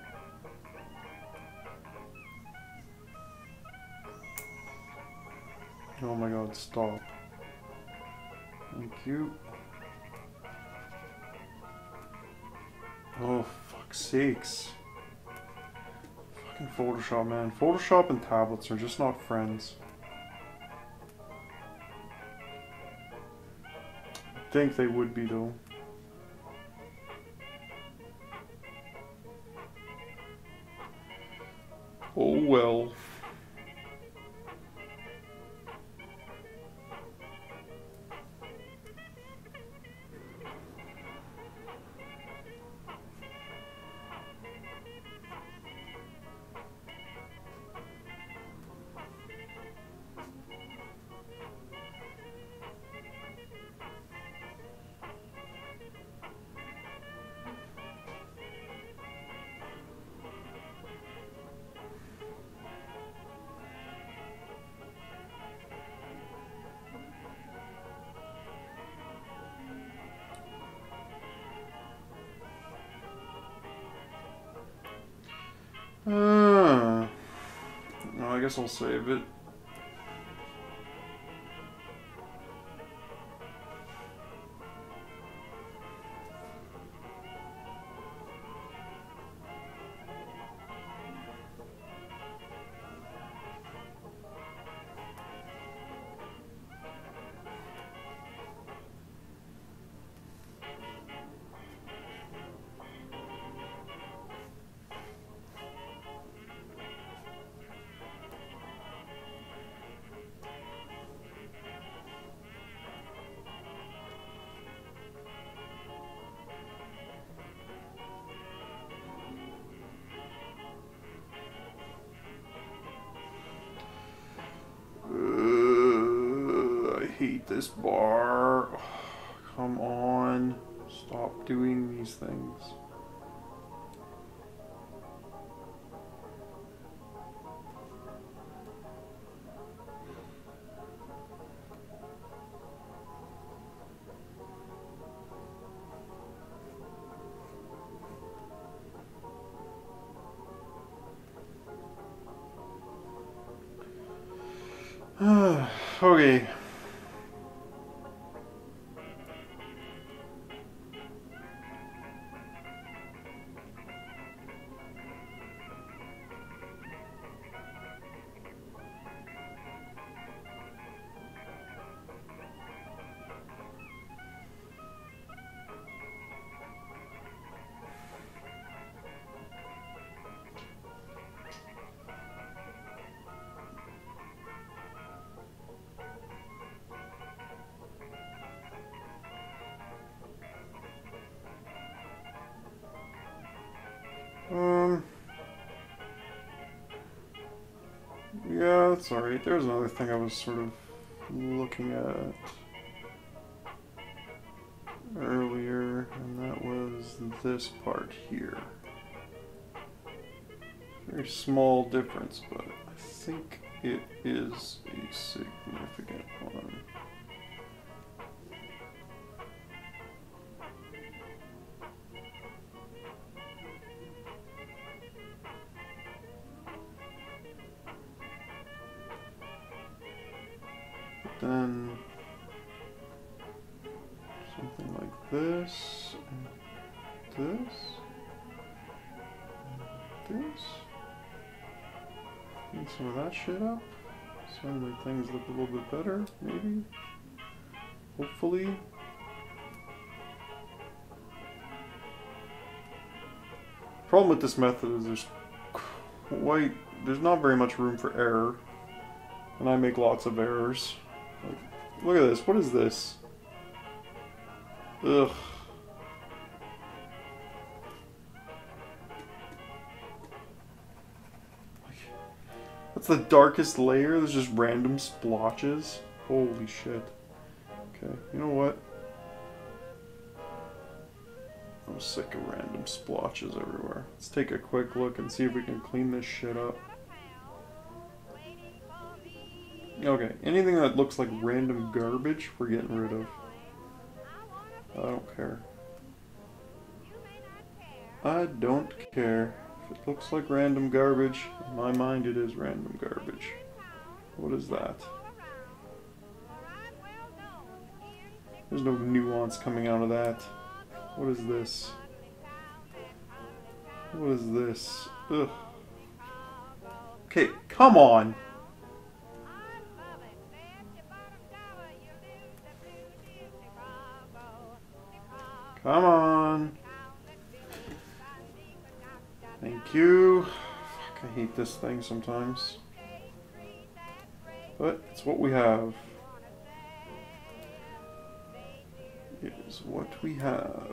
Oh my god, stop. Thank you. Oh, fuck's sakes. Fucking Photoshop, man. Photoshop and tablets are just not friends. I think they would be, though. Oh well. Uh, well, I guess I'll save it. Hate this bar. Oh, come on. Stop doing these things. Okay. Um, yeah, that's alright. There's another thing I was sort of looking at earlier, and that was this part here. Very small difference, but I think it is a significant one. Then something like this, and this, and this. Clean some of that shit up. Suddenly things look a little bit better, maybe? Hopefully. Problem with this method is there's quite, there's not very much room for error. And I make lots of errors. Like, look at this, what is this? Ugh. That's the darkest layer, there's just random splotches. Holy shit. Okay, you know what? I'm sick of random splotches everywhere. Let's take a quick look and see if we can clean this shit up. Okay, anything that looks like random garbage, we're getting rid of. I don't care. I don't care. If it looks like random garbage, in my mind it is random garbage. What is that? There's no nuance coming out of that. What is this? What is this? Ugh. Okay, come on! Come on! Thank you. Fuck, I hate this thing sometimes. But it's what we have. It is what we have.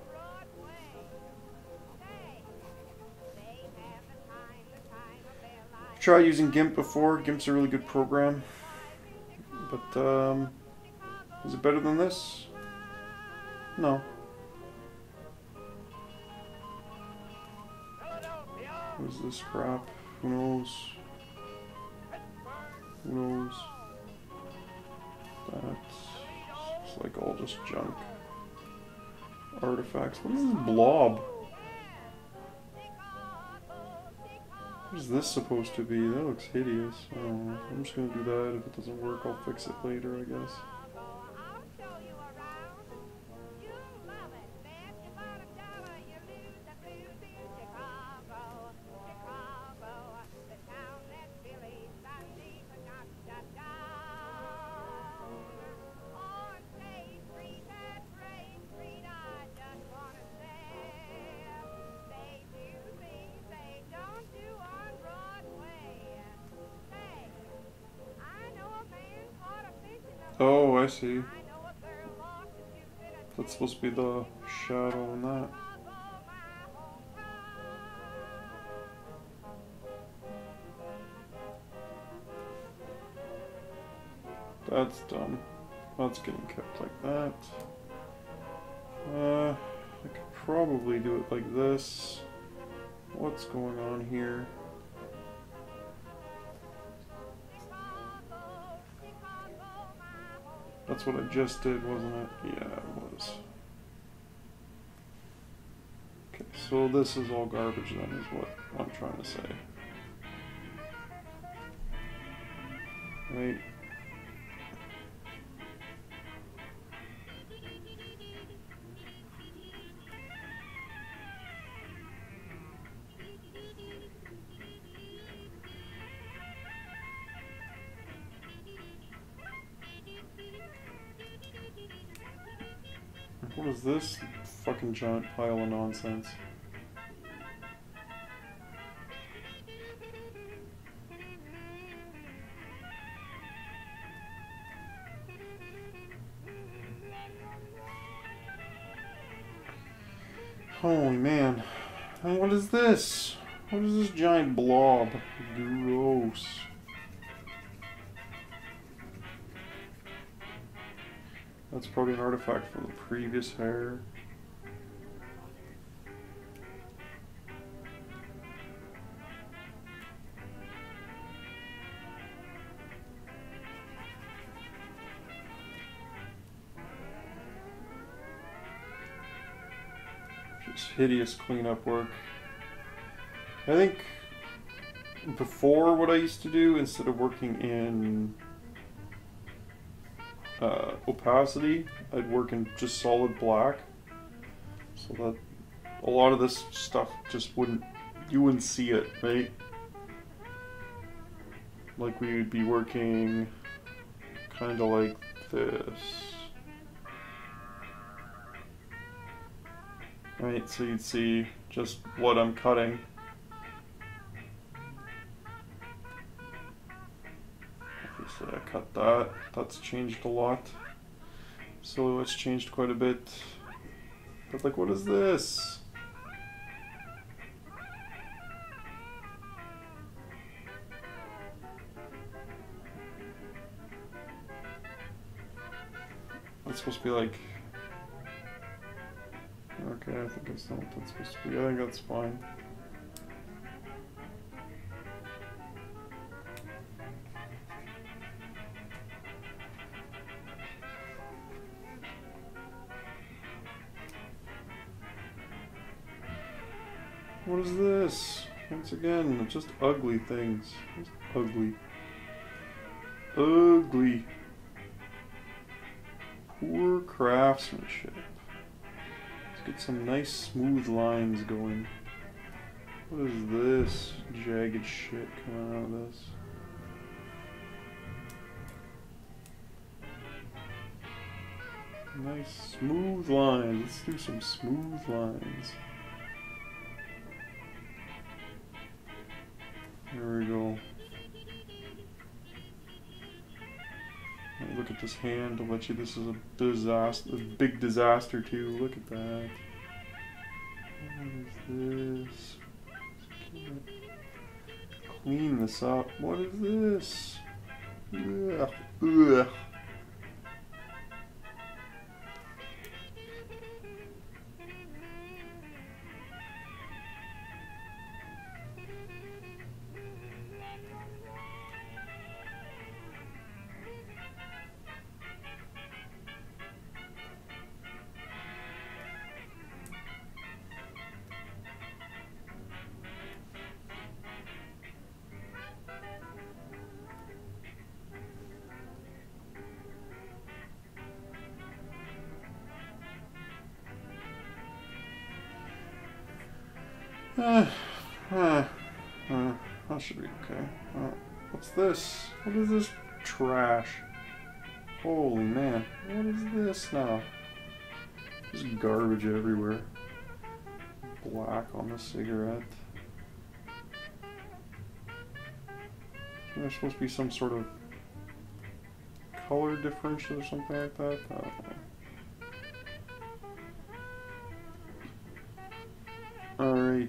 I've tried using GIMP before. GIMP's a really good program. But, um, is it better than this? No. What is this crap? Who knows? Who knows? That's like all just junk. Artifacts. What is this blob? What is this supposed to be? That looks hideous. I don't know. I'm just gonna do that. If it doesn't work, I'll fix it later, I guess. Oh, I see. That's supposed to be the shadow on that. That's done. That's getting kept like that. Uh, I could probably do it like this. What's going on here? That's what I just did, wasn't it? Yeah, it was. Okay, so this is all garbage then, is what I'm trying to say. Right. What is this fucking giant pile of nonsense? Holy man. And what is this? What is this giant blob? Gross. That's probably an artifact from the previous hair. Just hideous cleanup work. I think before what I used to do, instead of working in Uh, opacity, I'd work in just solid black, so that a lot of this stuff just wouldn't, you wouldn't see it, right? like we would be working kind of like this. Right, so you'd see just what I'm cutting. Obviously I cut that. That's changed a lot. Silhouette's changed quite a bit. But like, what is this? That's supposed to be like... Okay, I think that's not what that's supposed to be. I think that's fine. What is this? Once again, just ugly things. Just ugly. Ugly. Poor craftsmanship. Let's get some nice smooth lines going. What is this jagged shit coming out of this? Nice smooth lines. Let's do some smooth lines. There we go. Look at this hand. I'll bet you this is a disaster, a big disaster too. Look at that. What is this? Clean this up. What is this? Ugh. Ugh. Uh, uh, uh, that should be okay. Uh, what's this? What is this trash? Holy man, what is this now? There's garbage everywhere. Black on the cigarette. There's supposed to be some sort of color differential or something like that. I don't know. Alright.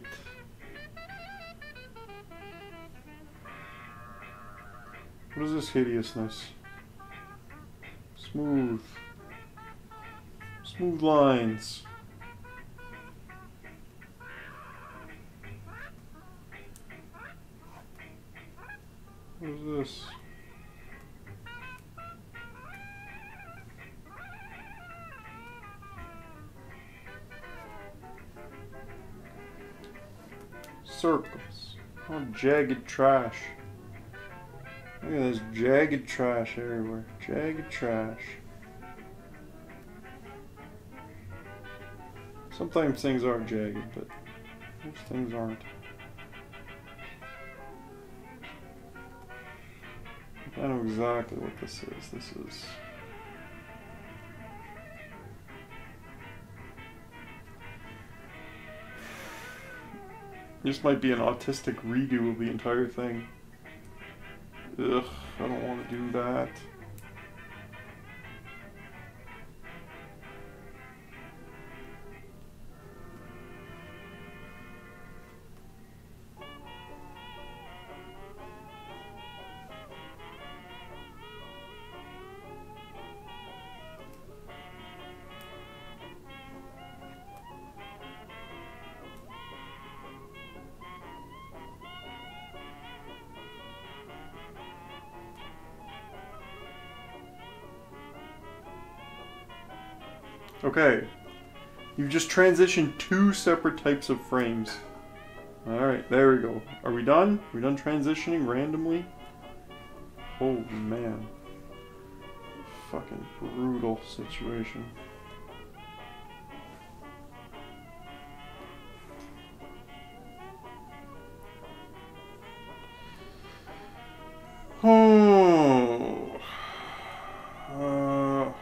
What is this hideousness? Smooth. Smooth lines. What is this? Circles. Oh, jagged trash. Look at this jagged trash everywhere. Jagged trash. Sometimes things are jagged, but most things aren't. I know exactly what this is. This is... This might be an autistic redo of the entire thing. Ugh, I don't want to do that. Okay, you've just transitioned two separate types of frames. Alright, there we go. Are we done? Are we done transitioning randomly? Oh man. Fucking brutal situation.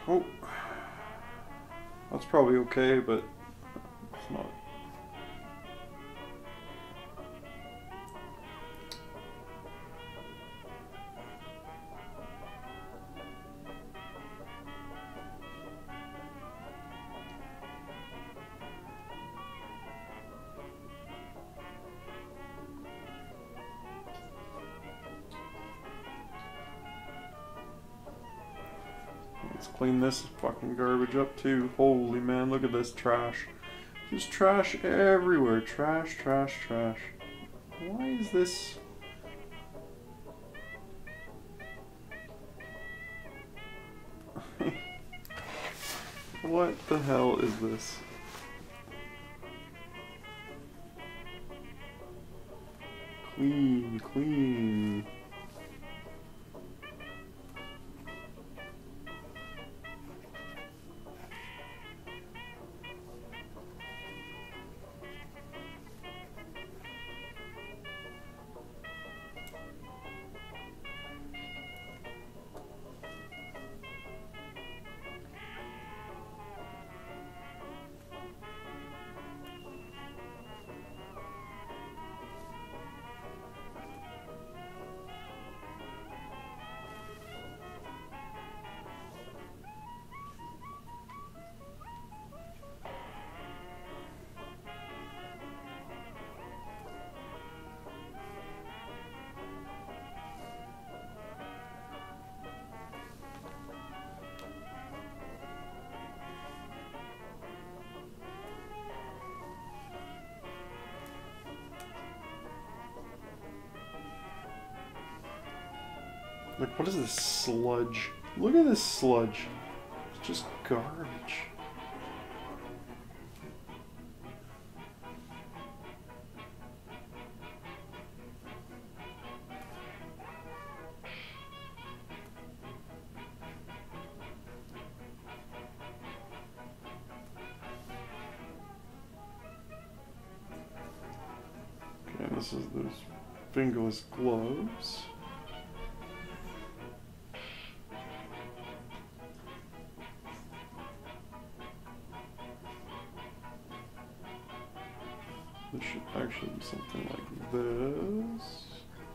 Oh, that's probably okay, but it's not. Let's clean this fucking garbage up too. Holy man, look at this trash. Just trash everywhere. Trash, trash, trash. Why is this? What the hell is this? Clean, clean. Like, what is this sludge? Look at this sludge. It's just garbage. Okay, this is those fingerless gloves. This should actually be something like this.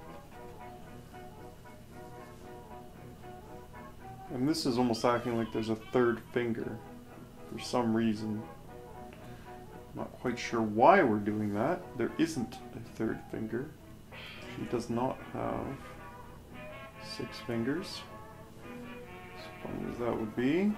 And this is almost acting like there's a third finger for some reason. I'm not quite sure why we're doing that. There isn't a third finger. She does not have six fingers. As funny as that would be.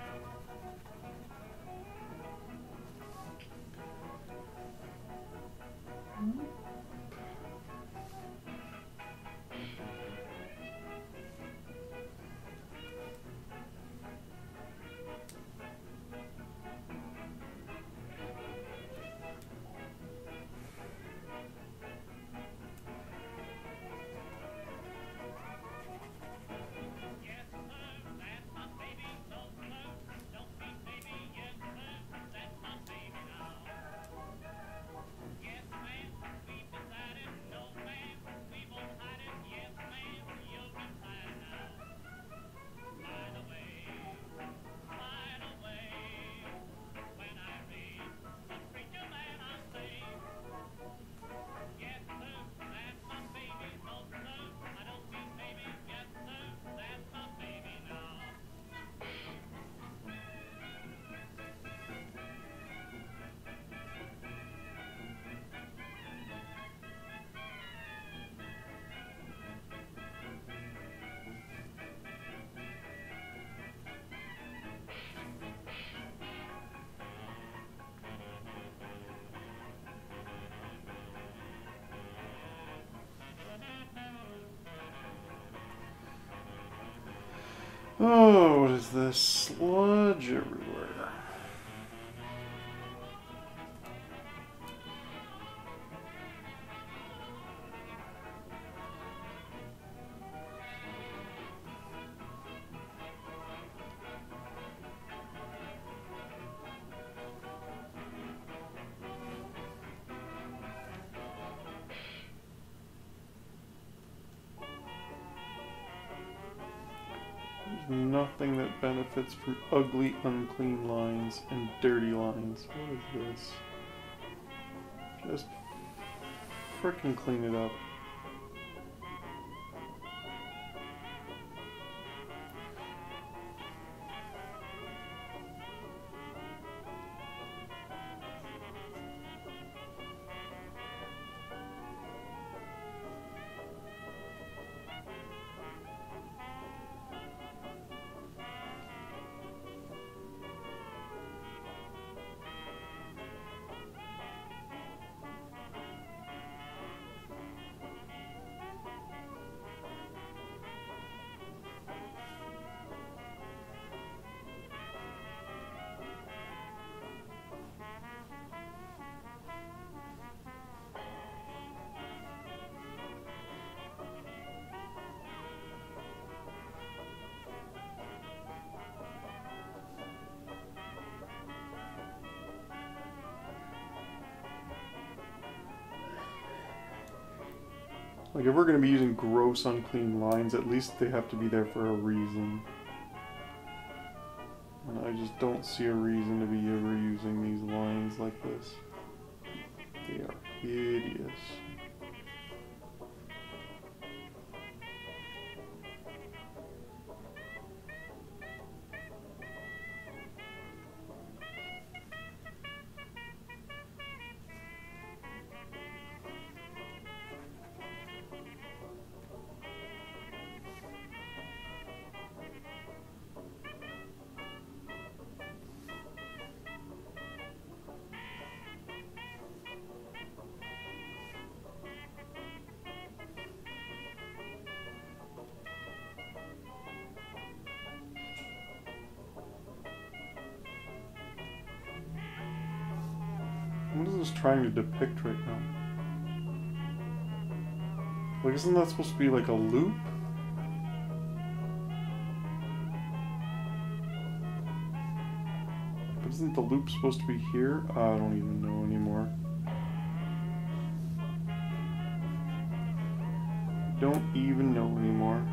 Oh, what is this? Sludge everywhere. nothing that benefits from ugly, unclean lines and dirty lines. What is this? Just frickin' clean it up. Like, if we're going to be using gross, unclean lines, at least they have to be there for a reason. And I just don't see a reason to be ever using these lines like this. They are hideous. What is this trying to depict right now? Like, isn't that supposed to be like a loop? But isn't the loop supposed to be here? I don't even know anymore. Don't even know anymore.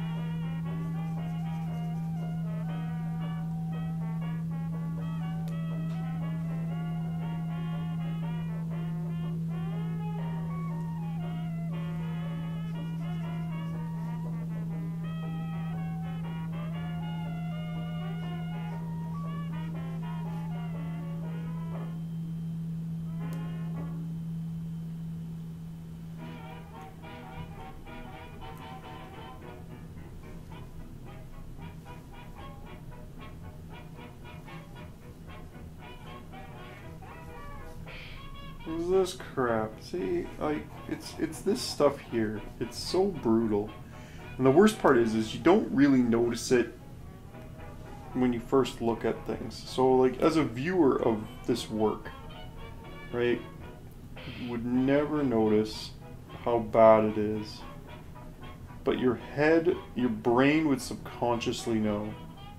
What is this crap? See, like, it's it's this stuff here. It's so brutal. And the worst part is, is you don't really notice it when you first look at things. So, like, as a viewer of this work, right, you would never notice how bad it is. But your head, your brain would subconsciously know.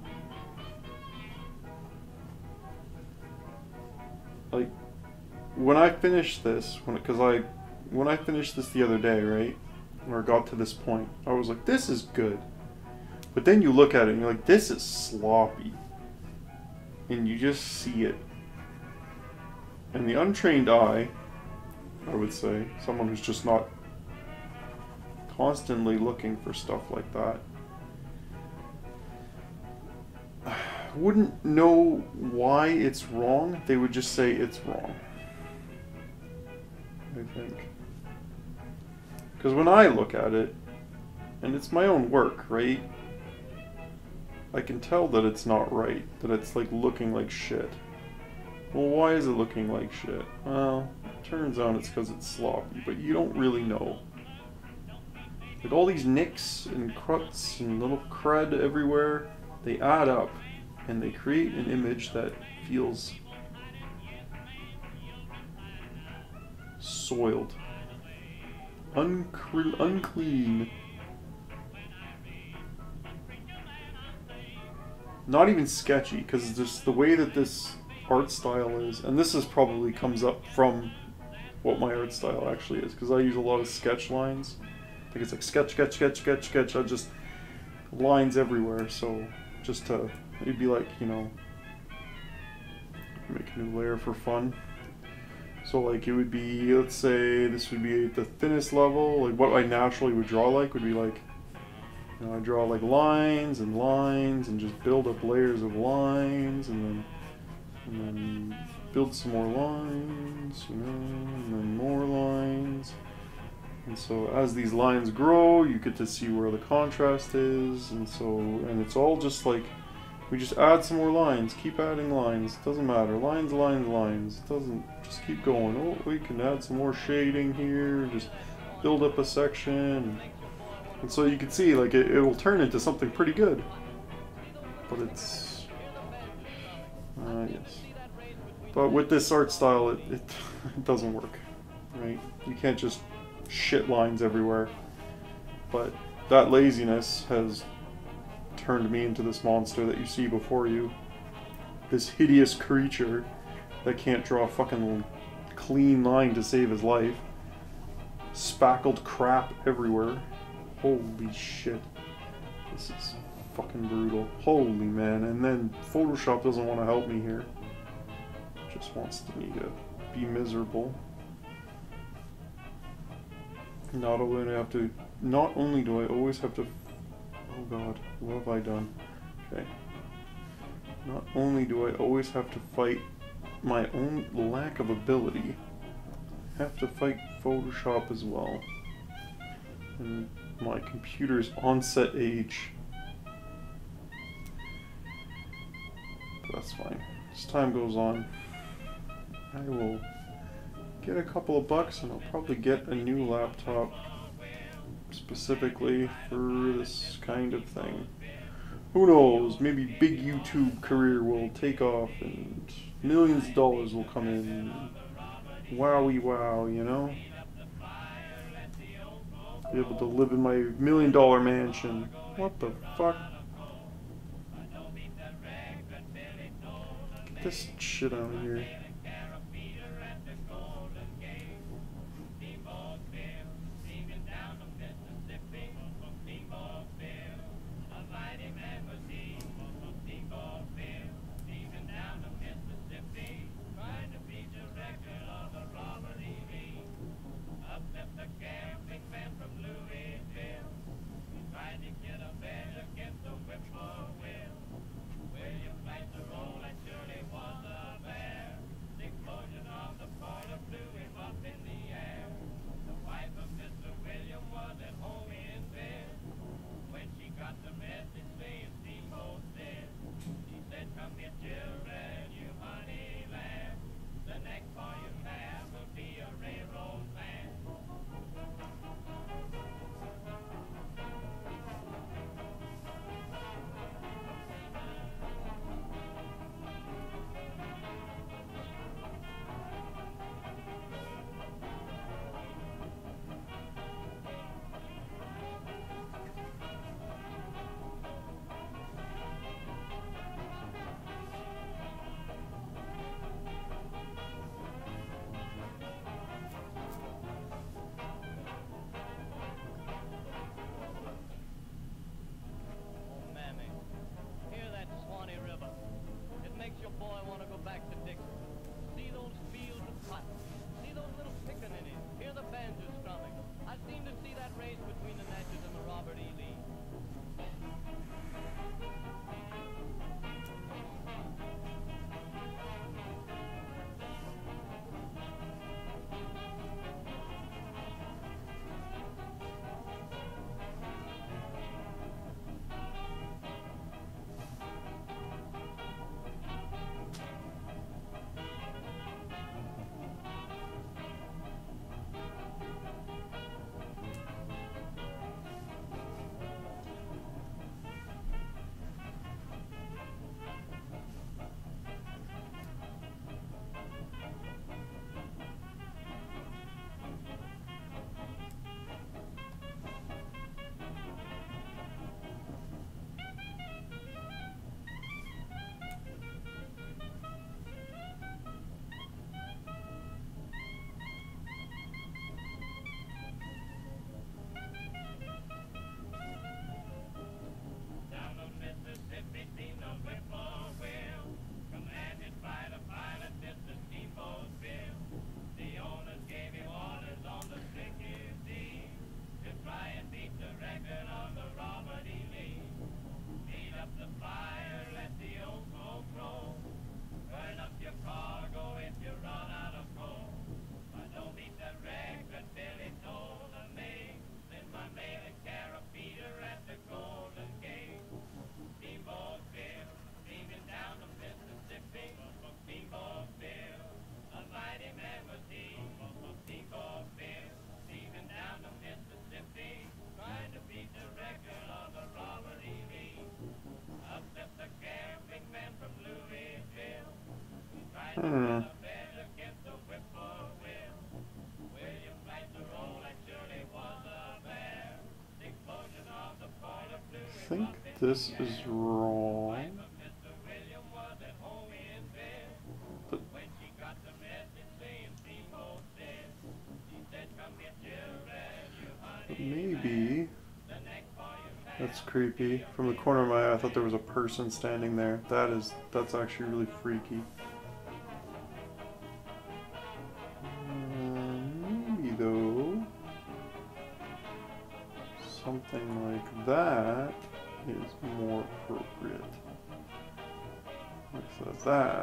Like, when I finished this, when because I, when I finished this the other day, right, or got to this point, I was like, this is good. But then you look at it and you're like, this is sloppy. And you just see it. And the untrained eye, I would say, someone who's just not constantly looking for stuff like that, wouldn't know why it's wrong. They would just say it's wrong, I think. Because when I look at it, and it's my own work, right, I can tell that it's not right, that it's like looking like shit. Well, why is it looking like shit? Well, it turns out it's because it's sloppy, but you don't really know. Like, all these nicks and cruts and little crud everywhere, they add up, and they create an image that feels soiled, Uncre unclean, not even sketchy, because just the way that this art style is, and this is probably comes up from what my art style actually is, because I use a lot of sketch lines. I think it's like sketch, sketch, sketch, sketch, sketch. I just lines everywhere, so just just to, it'd be like, you know, make a new layer for fun. So like it would be, let's say this would be at the thinnest level, like what I naturally would draw like would be like, you know, I draw like lines and lines and just build up layers of lines and then, and then build some more lines, you know, and then more lines. And so as these lines grow, you get to see where the contrast is, and so, and it's all just like, we just add some more lines, keep adding lines, doesn't matter, lines, lines, lines, it doesn't, just keep going. Oh, we can add some more shading here, just build up a section, and so you can see, like, it, it will turn into something pretty good, but it's, uh, yes, but with this art style, it, it, it doesn't work, right? You can't just shit lines everywhere, but that laziness has turned me into this monster that you see before you. This hideous creature that can't draw a fucking clean line to save his life. Spackled crap everywhere. Holy shit. This is fucking brutal. Holy man. And then Photoshop doesn't want to help me here. Just wants me to be miserable. Not only do I have to, not only do I always have to, oh god, what have I done? Okay. Not only do I always have to fight my own lack of ability, I have to fight Photoshop as well. And my computer's onset age. But that's fine. As time goes on, I will get a couple of bucks and I'll probably get a new laptop specifically for this kind of thing. Who knows, maybe big YouTube career will take off and millions of dollars will come in. Wowie wow, you know? Be able to live in my million dollar mansion. What the fuck? Get this shit out of here. I don't know. I think this is wrong. But maybe that's creepy. From the corner of my eye, I thought there was a person standing there. That is, that's actually really freaky. Uh, maybe though, something like that is more appropriate. So that.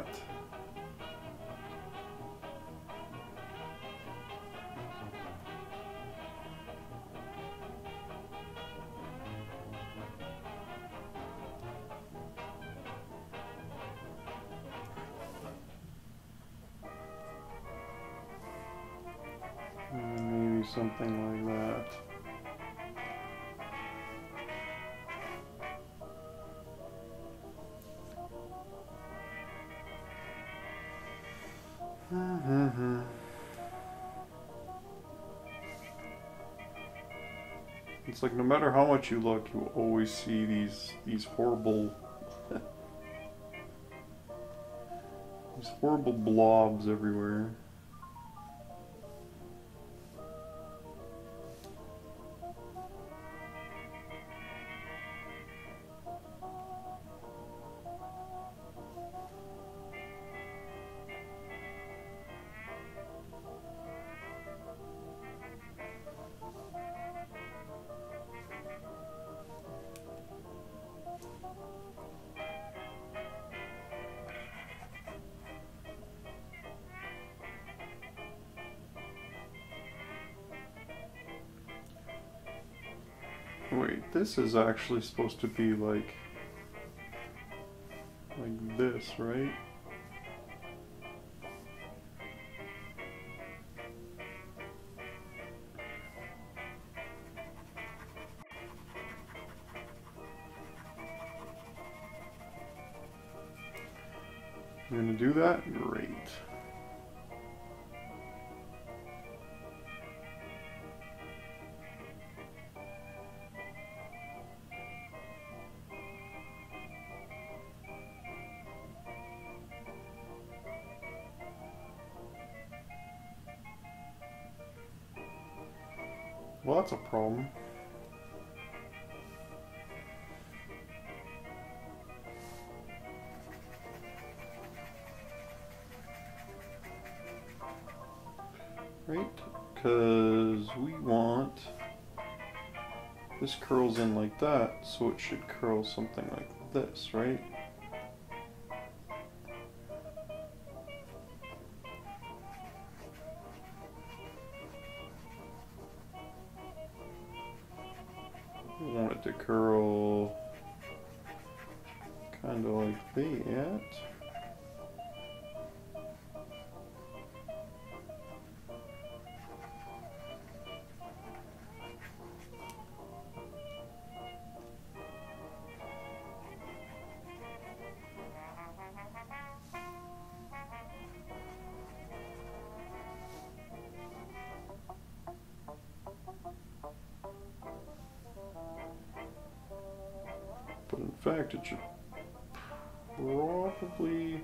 Maybe something like that. Mm-hmm. It's like no matter how much you look, you always see these these horrible these horrible blobs everywhere. Wait, this is actually supposed to be like, like this, right? You're gonna do that? Great. Well, that's a problem. Right? Because we want this curls in like that, so it should curl something like this, right? We want it to curl kind of like that. But in fact, it should probably...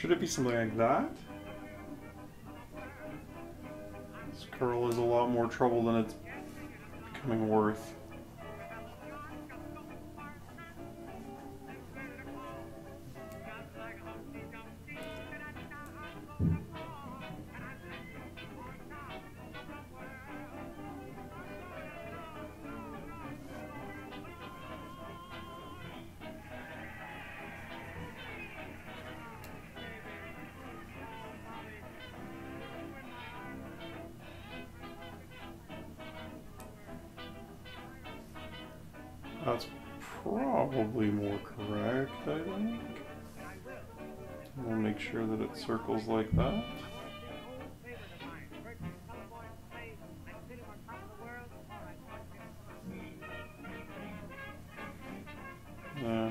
Should it be something like that? This curl is a lot more trouble than it's becoming worth. That's probably more correct, I think. We'll make sure that it circles like that. Yeah.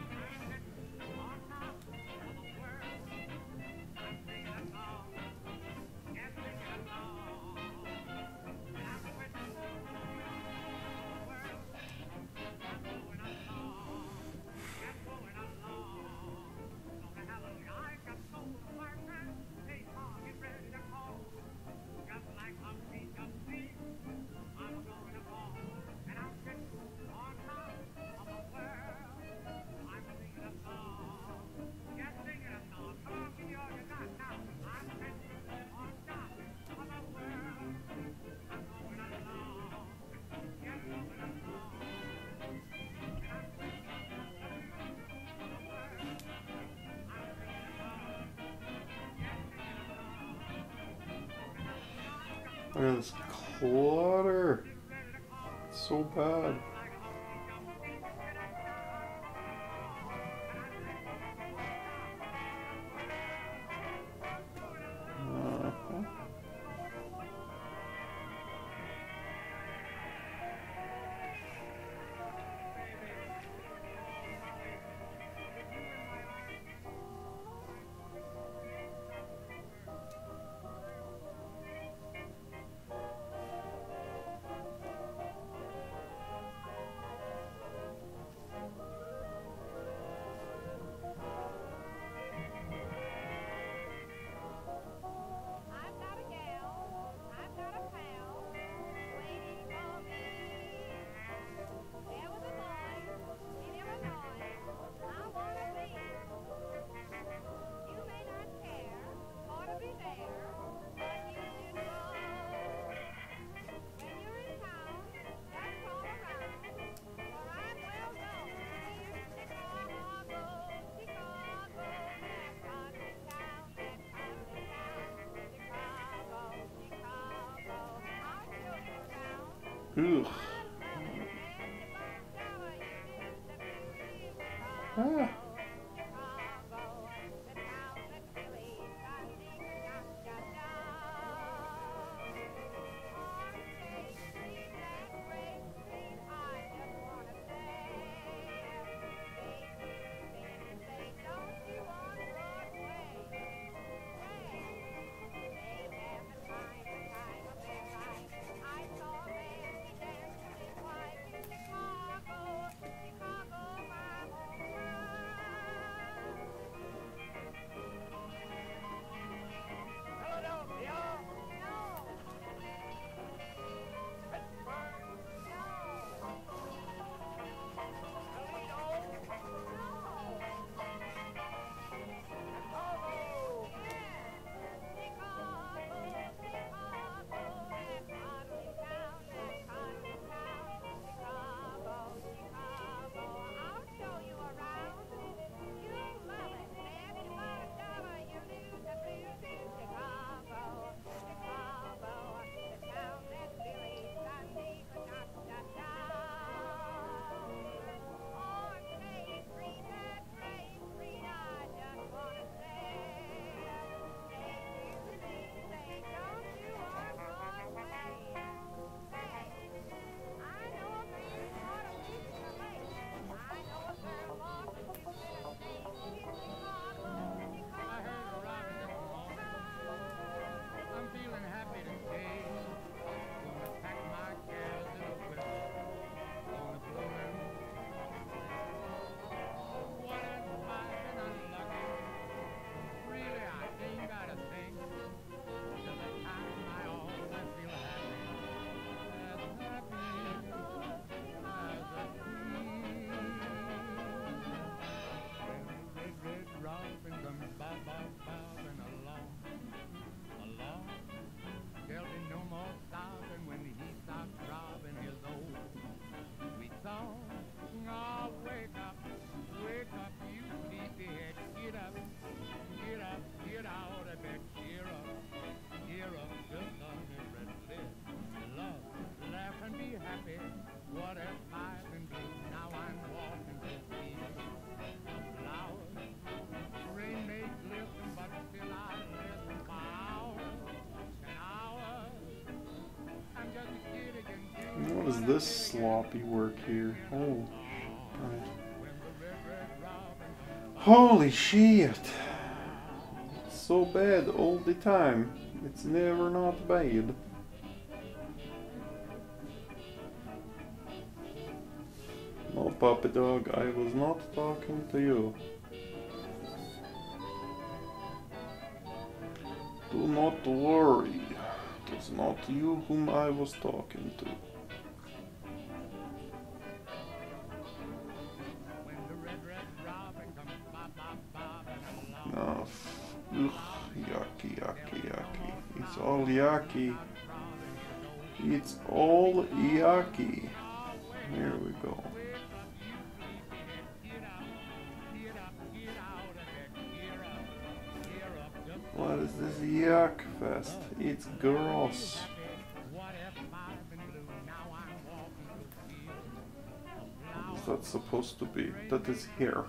Look at this clutter. It's so bad. Uh-huh. Ugh. Ah. is this sloppy work here? Oh, right. Holy shit! It's so bad all the time. It's never not bad. No, puppy dog, I was not talking to you. Do not worry. It is not you whom I was talking to. No, ugh, yucky, yucky, yucky. It's all yucky. It's all yucky. Here we go. What is this yuck fest? It's gross. What is that supposed to be? That is hair.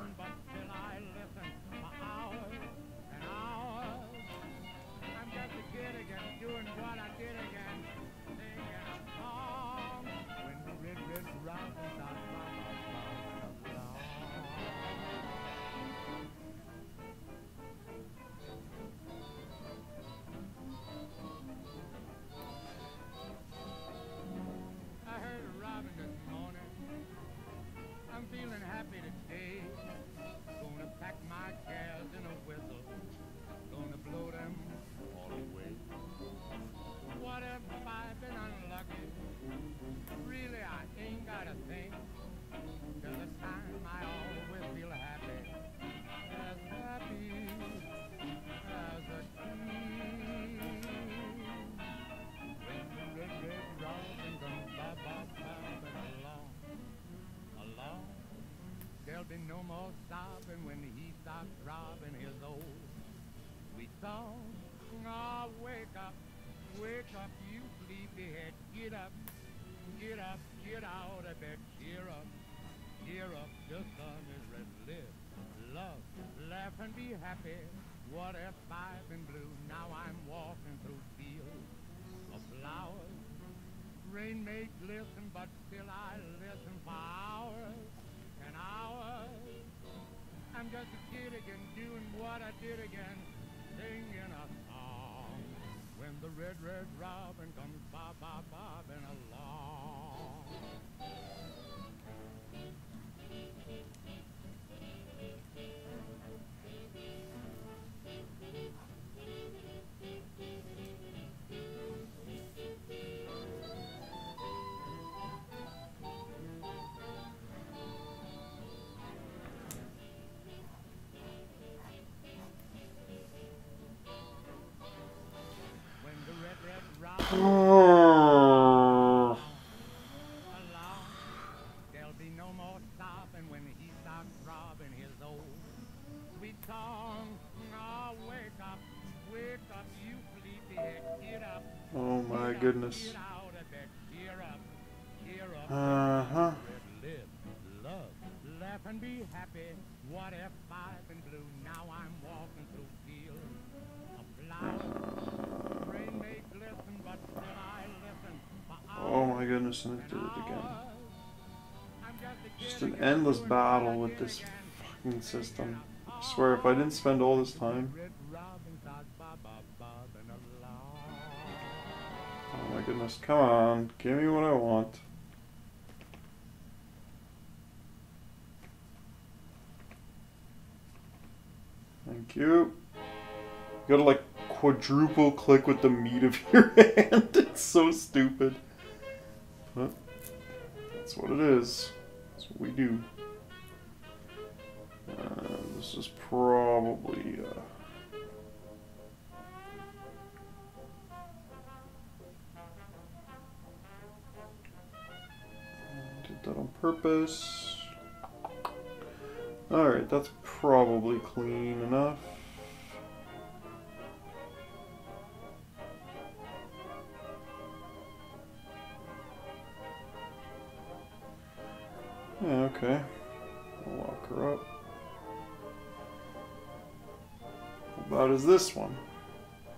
There'll be no more stopping when he stops robbing his old sweet song. Oh, wake up, wake up, you sleepyhead. Get up, get up, get out of bed. Cheer up, cheer up, the sun is red. Live, love, laugh and be happy. What if I've been blue? Now I'm walking through fields of flowers. Rain may glisten, but still I listen for hours and hours. I'm just a kid again, doing what I did again, singing a song. When the red, red robin comes bob, bob, bobbing along. Oh. There'll be no more stopping when he stops robbing his old sweet song. Oh, wake up, wake up, you sleepyhead, get up. Oh my goodness. Get out of bed, cheer up, cheer up. Uh huh. Live, love, laugh and be happy. What if I've been blue? Now I'm walking through fields of flowers. Rain may glisten, but still I listen for hours. Oh my goodness, and it did it again. I'm just a kid Just an again, endless doing battle what I with did this again. fucking system. I swear, if I didn't spend all this time. Red robin starts bob, bob, bobbing along. Oh my goodness, come on, give me what I want. Thank you. You gotta like quadruple click with the meat of your hand. It's so stupid. But that's what it is. That's what we do. Uh, this is probably uh, did that on purpose. Alright, that's probably clean enough. Yeah, okay. I'll lock her up. How bad is this one?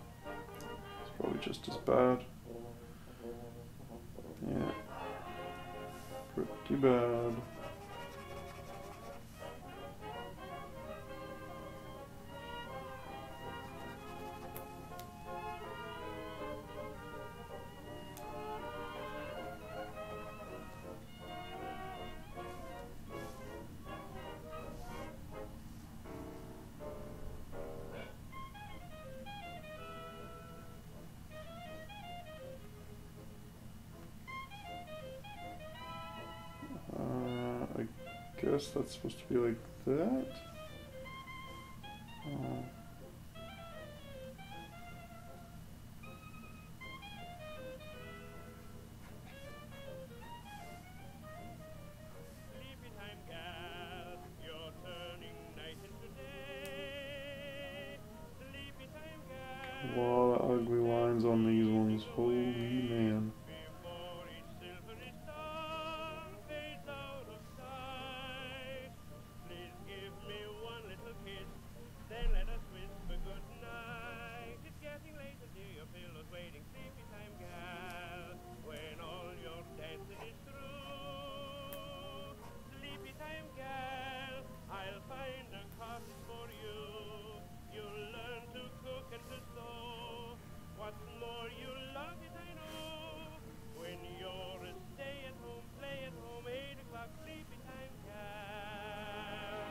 It's probably just as bad. Yeah. Pretty bad. I guess that's supposed to be like that. Uh, Sleepy time, gal, you're turning night into day. Sleepy time, a gal, lot of ugly lines on these ones. Holy man. before each silvery star fades out of sight. Please give me one little kiss, then let us whisper good night. It's getting late, dear, your pillow's waiting. Sleepy time, gal, when all your dancing is through. Sleepy time, gal, I'll find a cottage for you. You'll learn to cook and to sew. What's more, you'll love it, I know. When you're a stay at home, play at home, eight o'clock, sleepy time, gal.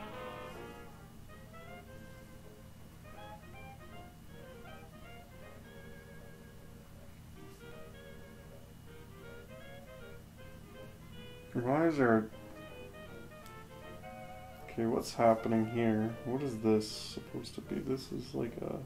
Why is there... Okay, what's happening here? What is this supposed to be? This is like a...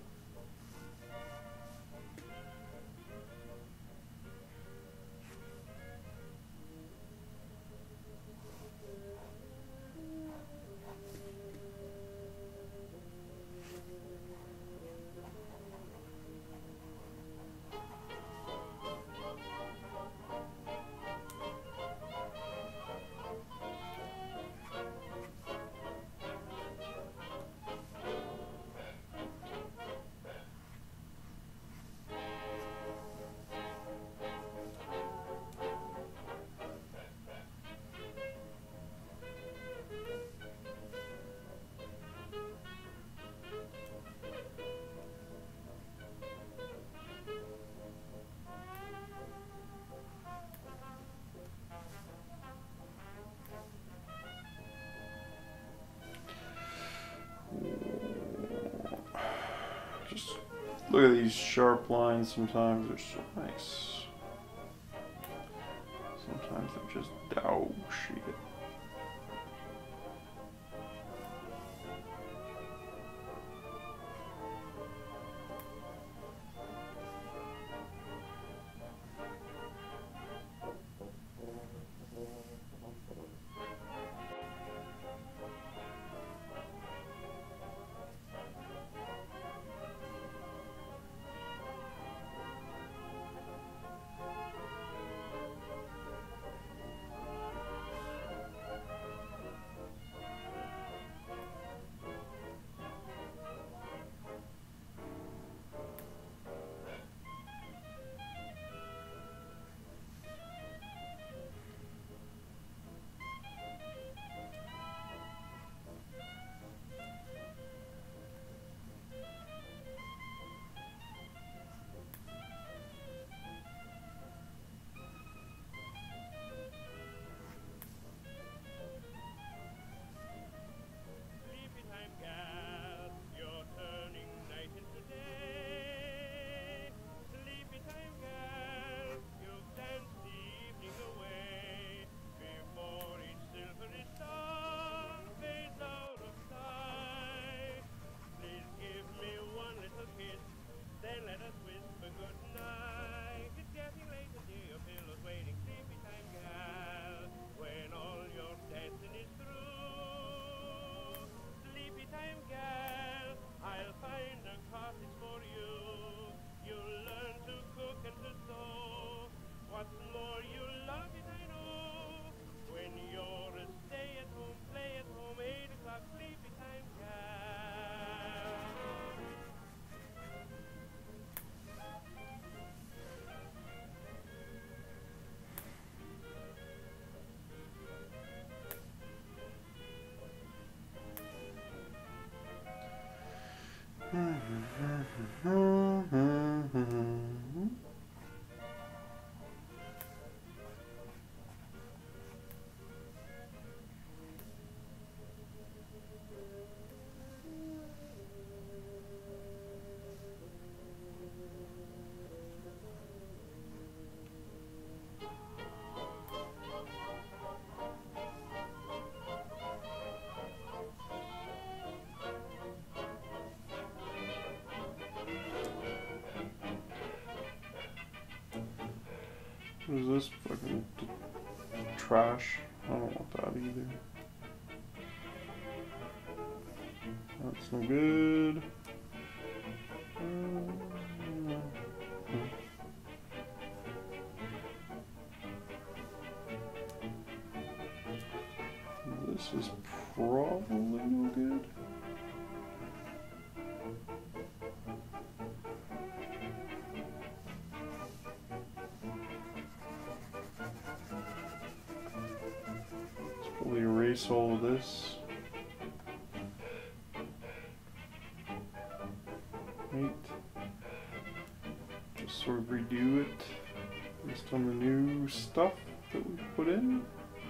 Just look at these sharp lines. Sometimes they're so nice. Sometimes they're just dog shit. What is this fucking trash? I don't want that either. That's no good. Uh, hmm. This is probably no good. Let's probably erase all of this. Right. Just sort of redo it based on the new stuff that we put in.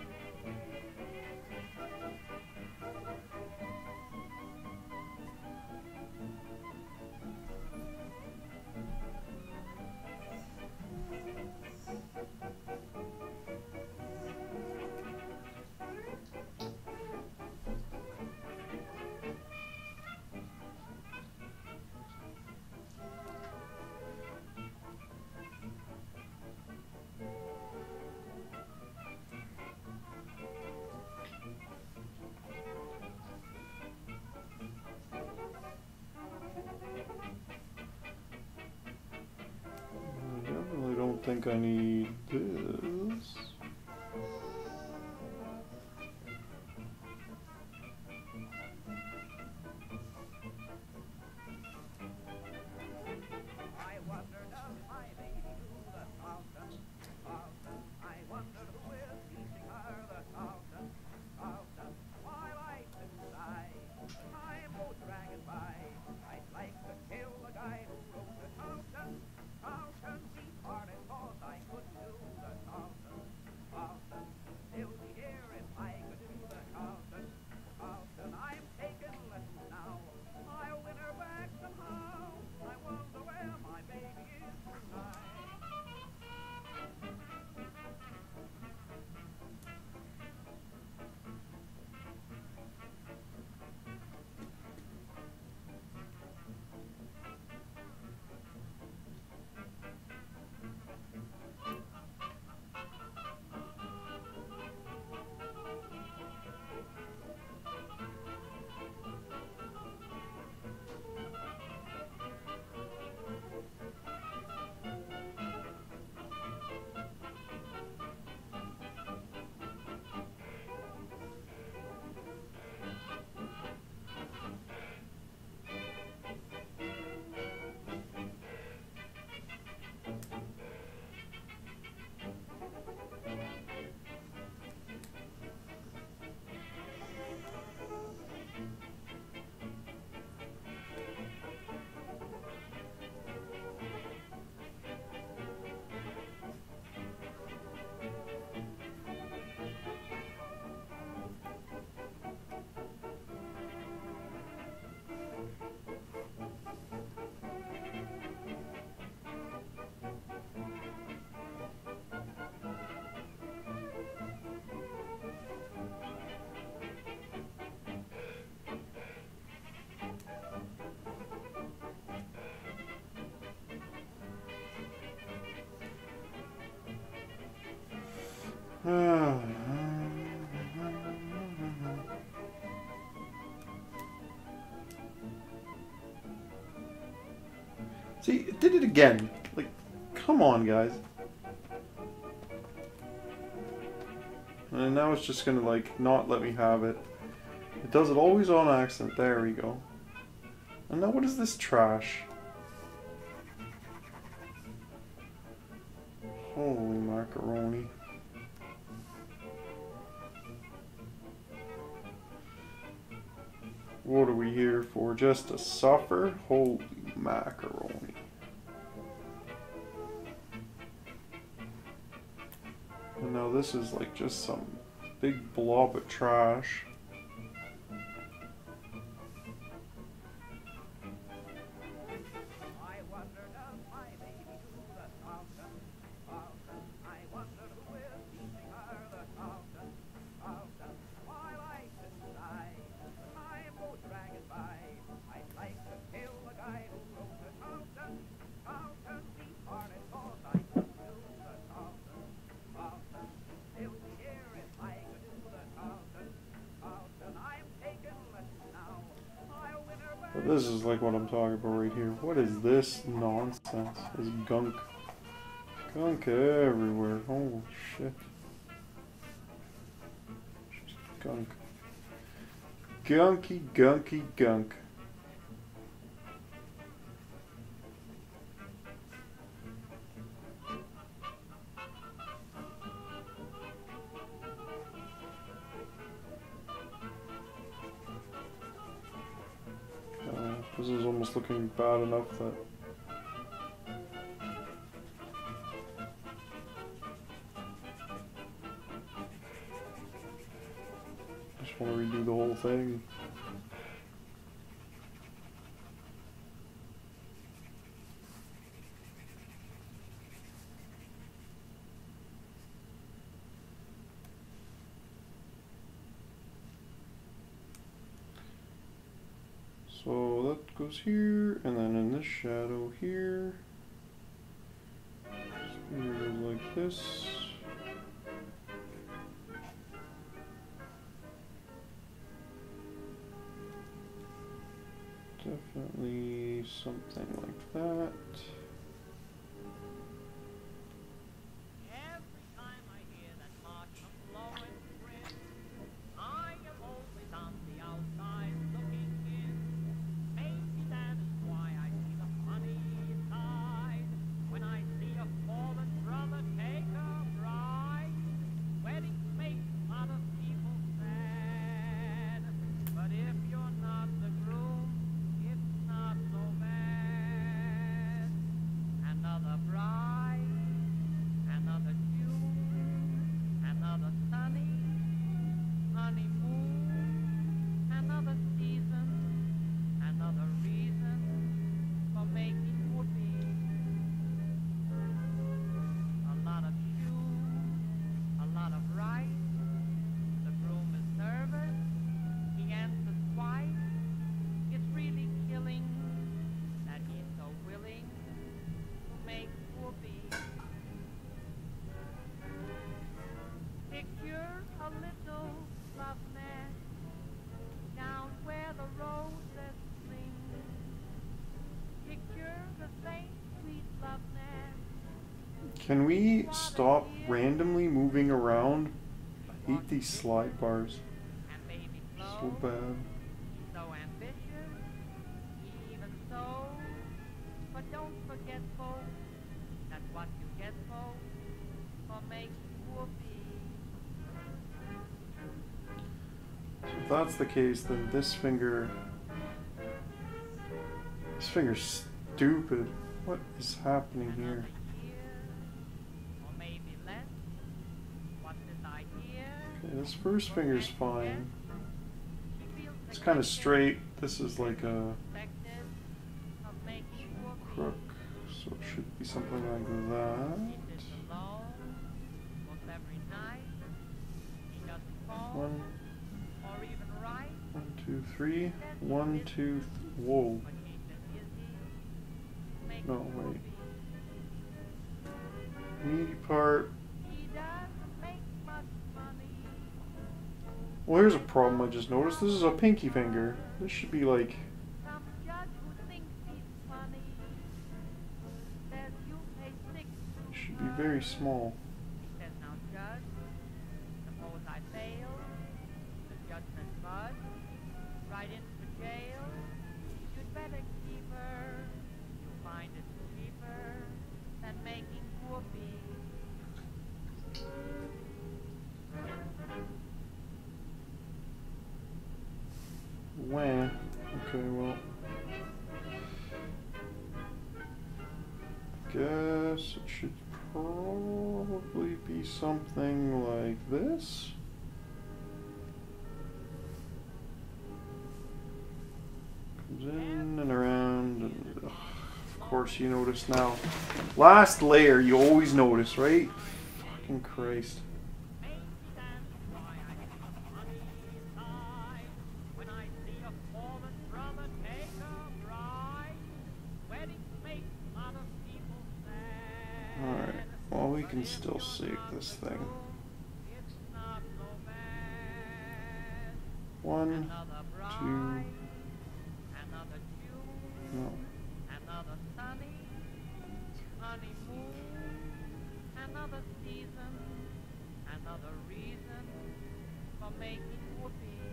I think I need this. See, it did it again. Like, come on, guys. And now it's just gonna, like, not let me have it. It does it always on accident. There we go. And now what is this trash? Holy macaroni. What are we here for? Just to suffer? Holy macaroni. And now this is like just some big blob of trash. This is like what I'm talking about right here. What is this nonsense? This gunk. Gunk everywhere. Oh shit. Just gunk. Gunky, gunky, gunk. This is almost looking bad enough that I just want to redo the whole thing. So that goes here, and then in this shadow here, it goes like this. Definitely something like that. Can we stop randomly moving around? I hate these slide bars. So bad. So ambitious, even so. But don't forget, folks, that's what you get, folks, for making whoopee. So if that's the case, then this finger... This finger's stupid. What is happening here? Okay, this first finger's fine. It's kind of straight. This is like a crook, so it should be something like that. One, one, two, three. One, two, th whoa. No, wait. Meaty part. Well, here's a problem I just noticed. This is a pinky finger. This should be like... It should be very small. Wah. Okay, well. Guess it should probably be something like this. Comes in and around, and ugh, of course you notice now. Last layer, you always notice, right? Fucking Christ. Can still save this thing. One, two, Another sunny honeymoon, another season, another reason for making whoopee.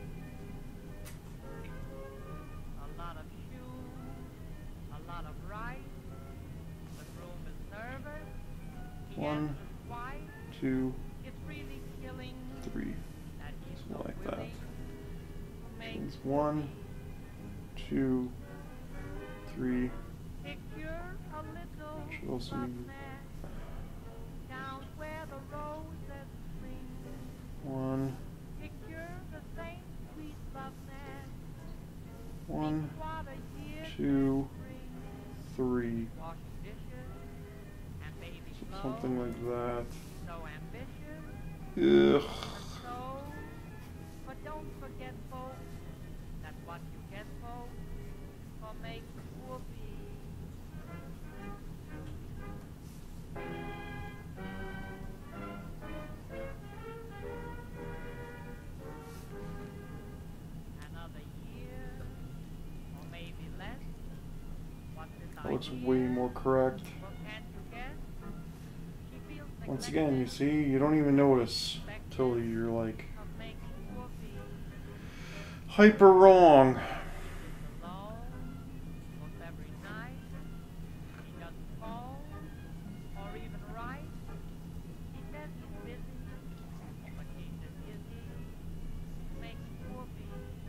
A lot of shoes, a lot of rice. The groom is nervous. He One, answers twice. two, It's really killing three. that he's Something so like that. willing to make It's one, two, three. Picture a little Should also love be nest down where the roses swing. one, Picture the same sweet love nest. one, Think what a year two, can bring. three. Washing dishes and baby So clothes. something like that. So ambitious Ugh. and so. But don't forget, folks, that's what you get, folks, for making whoopee. Another year, or maybe less. What's this That looks idea? way more correct. Well, can't you guess? She feels Once again, you neglected, see, you don't even notice till you're like of making whoopee. hyper wrong. She's alone, most every night. He doesn't call, or even write. He says he's busy, but he's just busy making whoopee.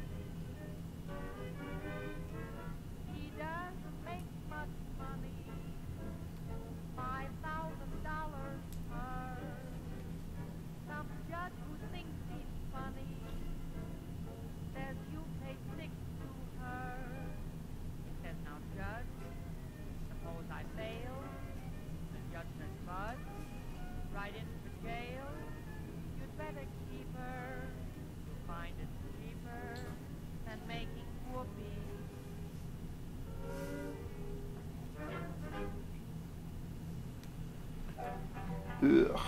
He doesn't make much money, five thousand dollars per. Some judge who thinks he's funny says you pay six to her. He says, now judge, suppose I fail. The judge says, bud, right into jail. You'd better keep her. You'll find it cheaper than making whoopee. Ugh.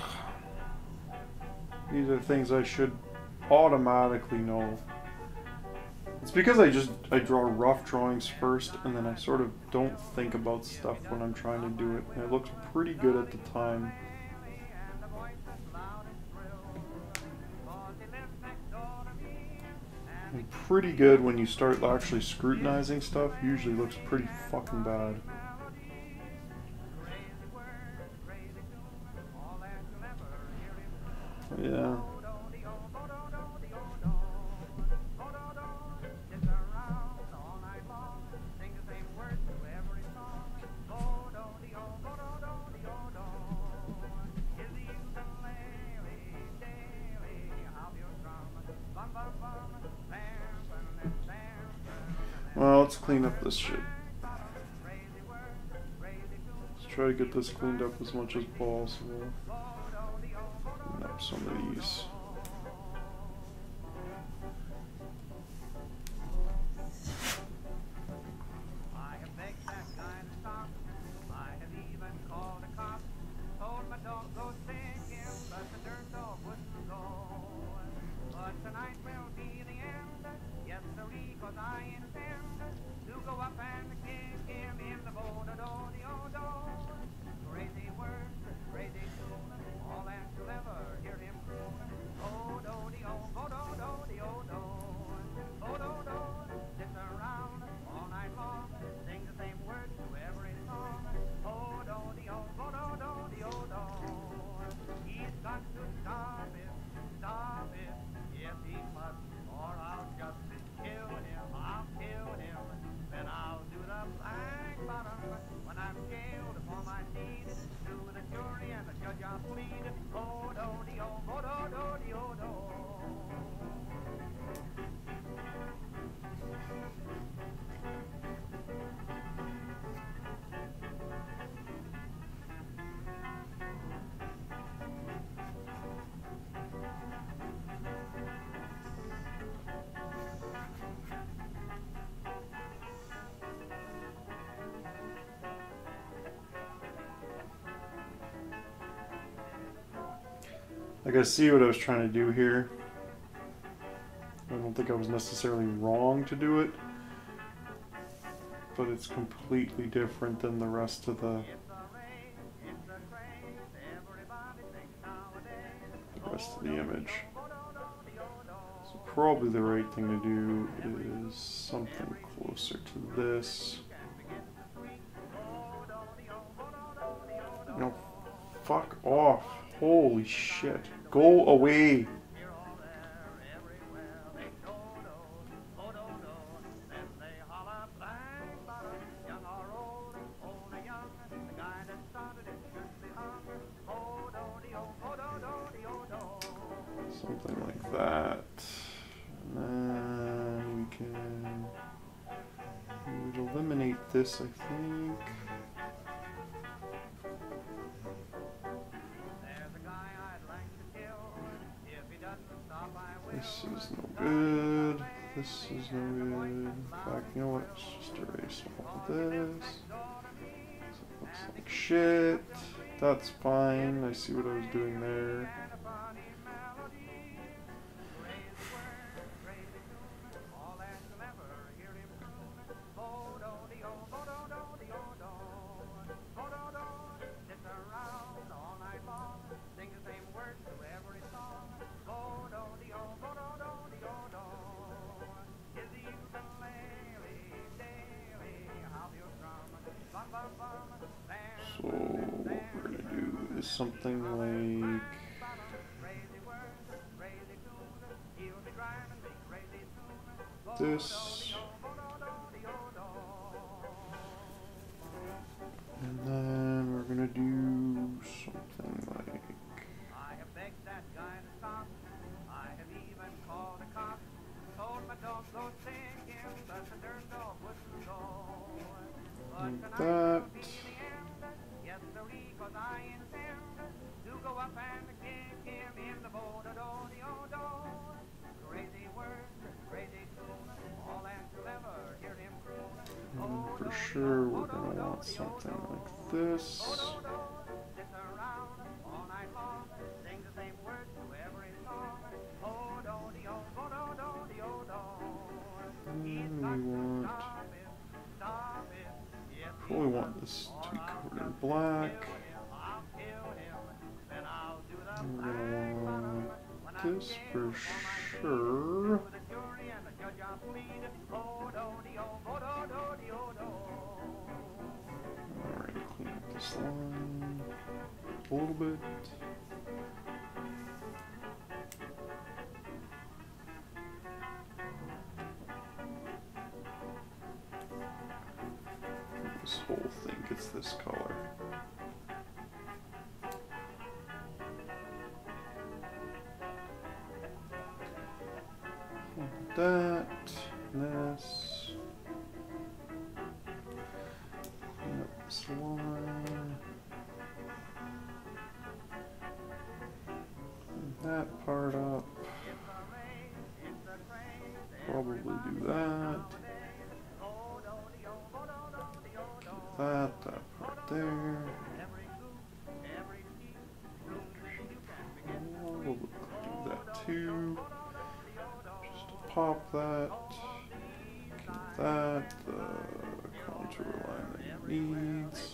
These are things I should automatically know. It's because I just I draw rough drawings first, and then I sort of don't think about stuff when I'm trying to do it. And it looks pretty good at the time. And pretty good when you start actually scrutinizing stuff. Usually looks pretty fucking bad. Yeah. Well, let's clean up this shit. Let's try to get this cleaned up as much as possible. Clean up some of these. Like, I see what I was trying to do here. I don't think I was necessarily wrong to do it. but it's completely different than the rest of the, the rest of the image. So probably the right thing to do is something closer to this. No, fuck off. Holy shit. Go away. Something like that. And then we can we would eliminate this, I think. This is no good. This is no good. In fact, you know what? Let's just erase all of this. So it looks like shit. That's fine. I see what I was doing there. So what we're gonna do is something like this, and then we're gonna do something like like that. And for sure we're going to want something like this. And we want, probably want this to be covered in black. And we're going to want this for sure. Alright, clean up this line a little bit. This whole thing gets this color. Like that, this. Clean up this line. Clean that part up. Probably do that. That, that part there. We'll do that too. Just to pop that. Get that, the contour line that it needs.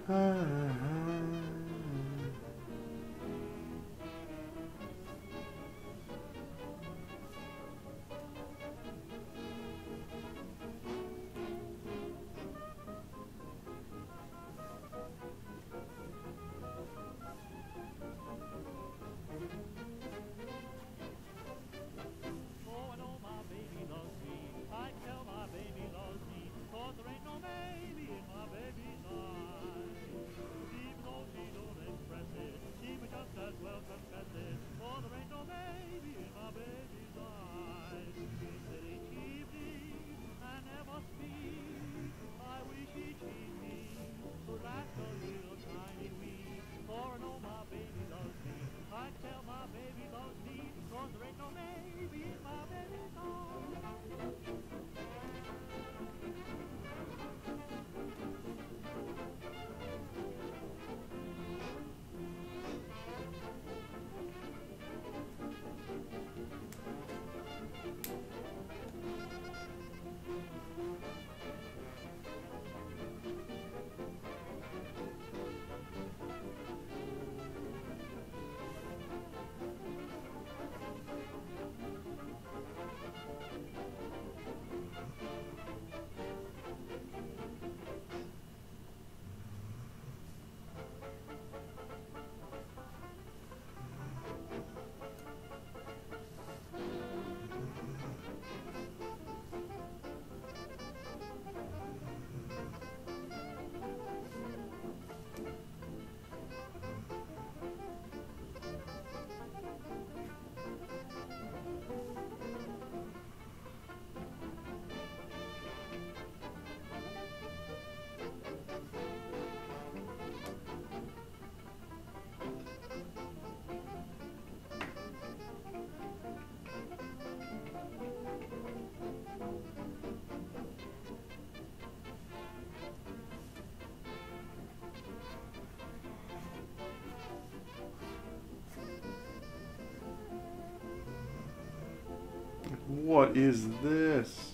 What is this?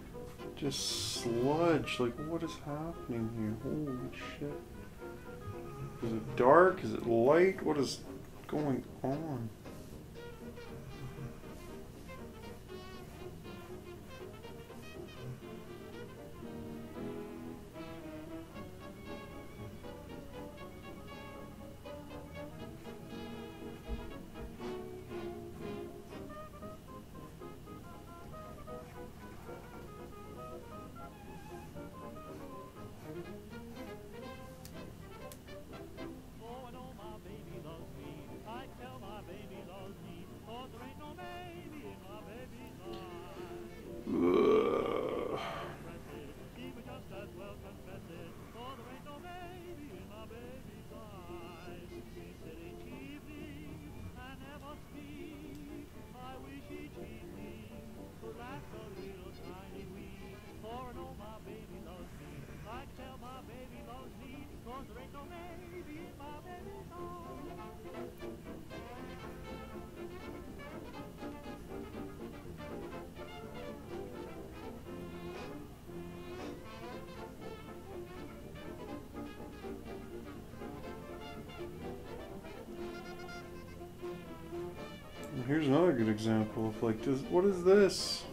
Just sludge. Like, what is happening here? Holy shit. Is it dark? Is it light? What is going on? Here's another good example of like, does, what is this?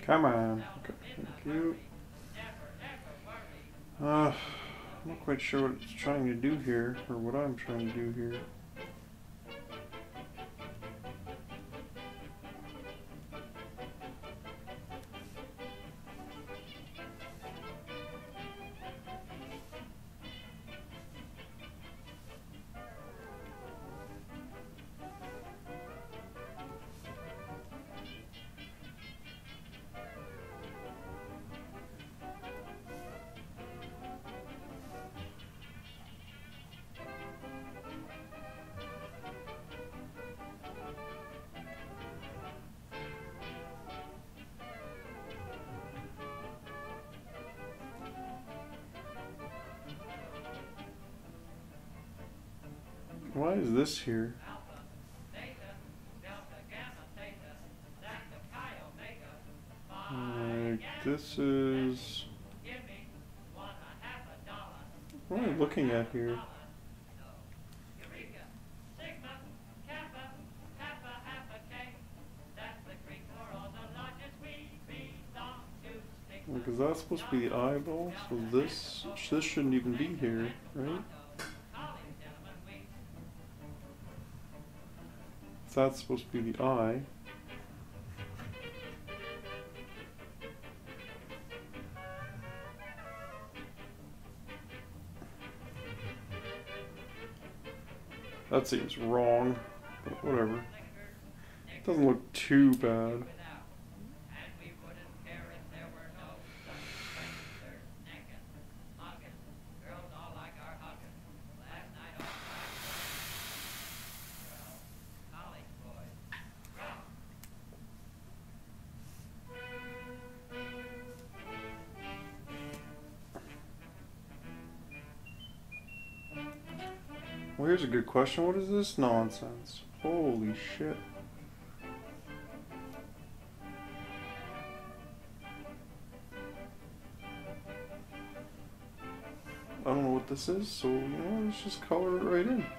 Come on. Okay, thank you. Uh, I'm not quite sure what it's trying to do here, or what I'm trying to do here. Why is this here? Like, this is... What am I looking at here? Like, is that supposed to be the eyeball? So this, this shouldn't even be here, right? That's supposed to be the eye. That seems wrong, but whatever. It doesn't look too bad. Well, here's a good question. What is this nonsense? Holy shit. I don't know what this is, so, you know, let's just color it right in.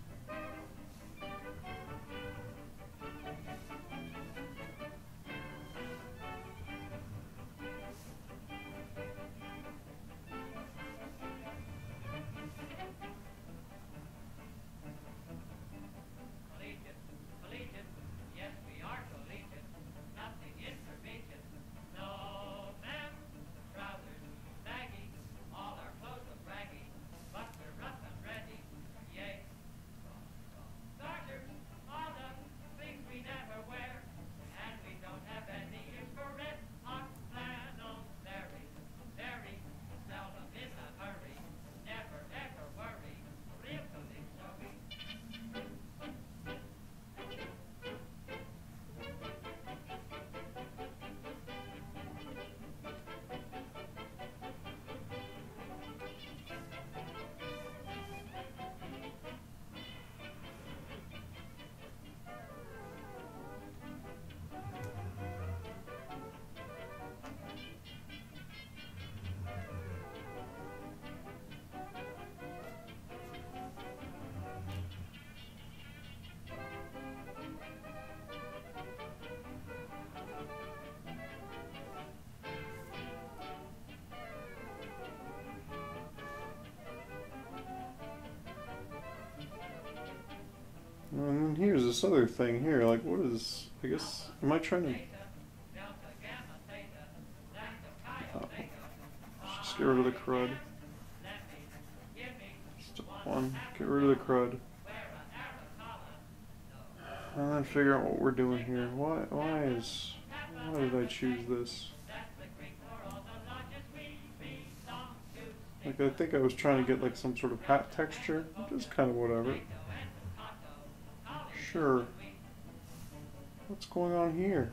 And here's this other thing here, like what is, I guess, am I trying to, oh, just get rid of the crud. Step one, get rid of the crud. And then figure out what we're doing here. Why, why is, why did I choose this? Like, I think I was trying to get like some sort of hat texture, which is kind of whatever. Sure. What's going on here?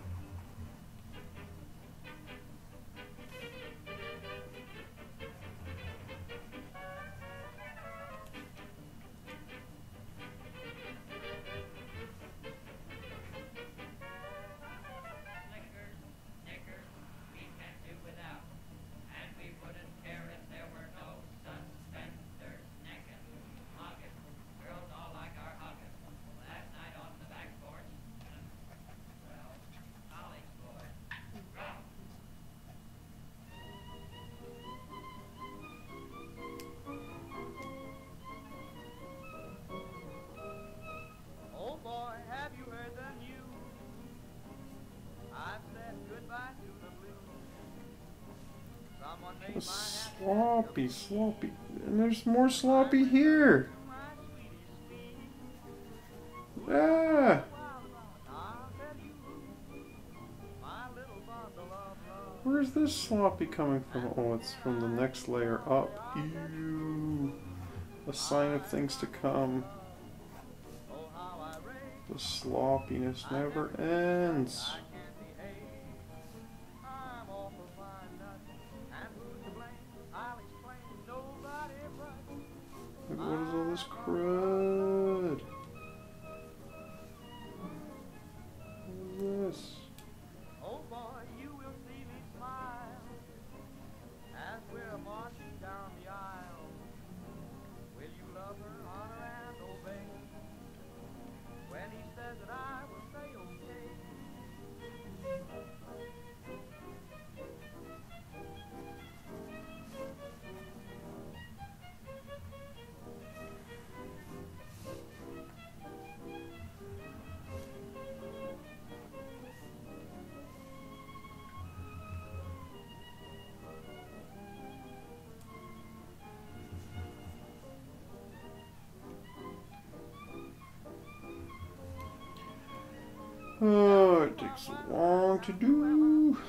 Someone made Just my happiness sloppy, sloppy. And there's more sloppy here. Ah! Where's this sloppy coming from? Oh, it's from the next layer up. Ew. A sign of things to come. The sloppiness never ends. Like, what is all this crud? What is this? Oh boy, you will see me smile as we're marching down the aisle. Will you love her, honor and obey? When he says that I will say okay. Oh, it takes so long to do.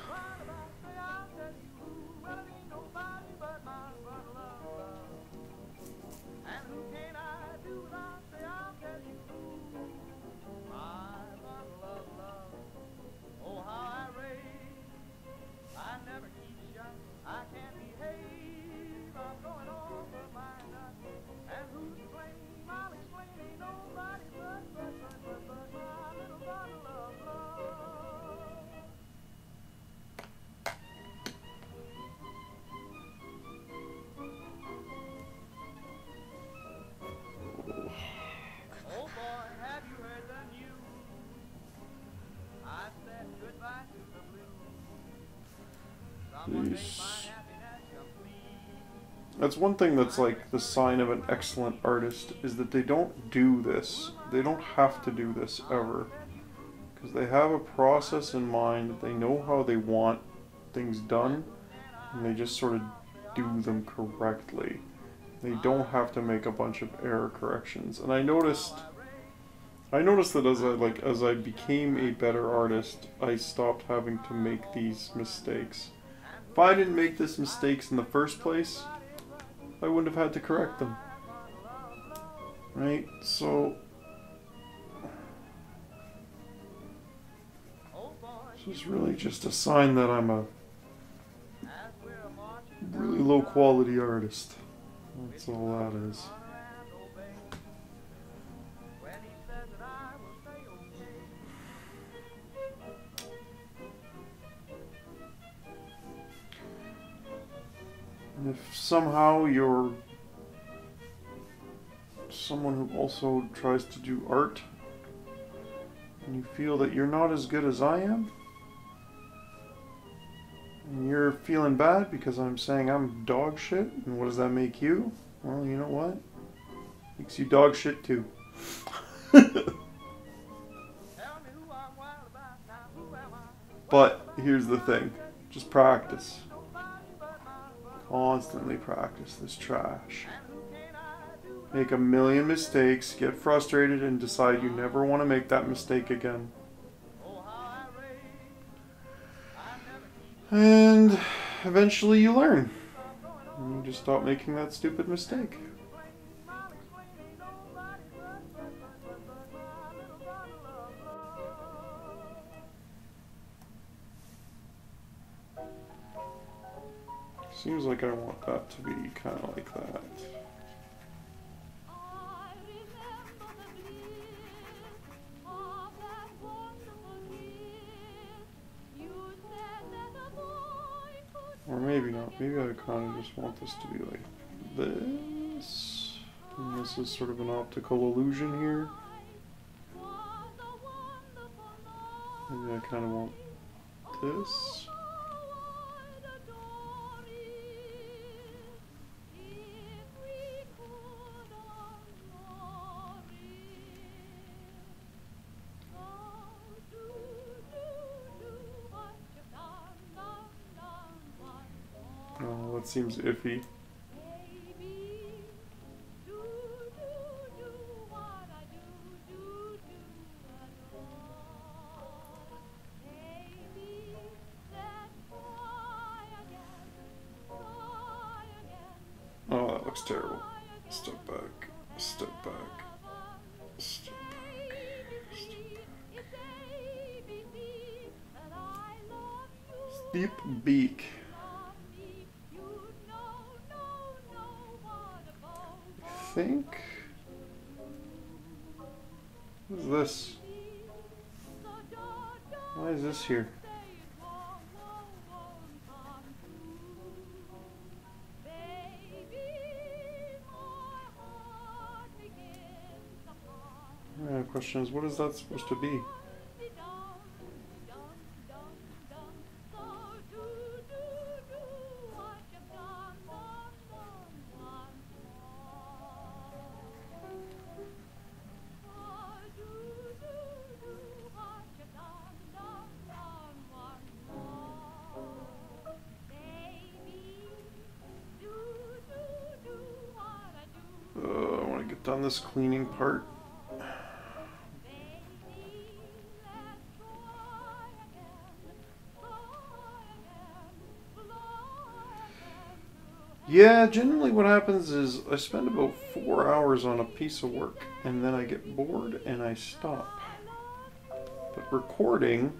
That's one thing that's like the sign of an excellent artist, is that they don't do this. They don't have to do this ever. Because they have a process in mind, they know how they want things done, and they just sort of do them correctly. They don't have to make a bunch of error corrections. And I noticed I noticed that as I like as I became a better artist, I stopped having to make these mistakes. If I didn't make these mistakes in the first place, I wouldn't have had to correct them. Right? So this is really just a sign that I'm a really low quality artist. That's all that is. And if somehow you're someone who also tries to do art, and you feel that you're not as good as I am, and you're feeling bad because I'm saying I'm dog shit, and what does that make you? Well, you know what? Makes you dog shit too. But here's the thing. Just practice. Constantly practice this trash. Make a million mistakes, get frustrated, and decide you never want to make that mistake again. And eventually you learn. And you just stop making that stupid mistake. Seems like I want that to be kind of like that. Or maybe not. Maybe I kind of just want this to be like this. And this is sort of an optical illusion here. Maybe I kind of want this. that seems iffy. Oh, that looks terrible. Step back, step back, step back, step back. Steep beak. I think. What is this? Why is this here? The question is, what is that supposed to be? Uh, I want to get done this cleaning part. Yeah, generally what happens is I spend about four hours on a piece of work and then I get bored and I stop. But recording,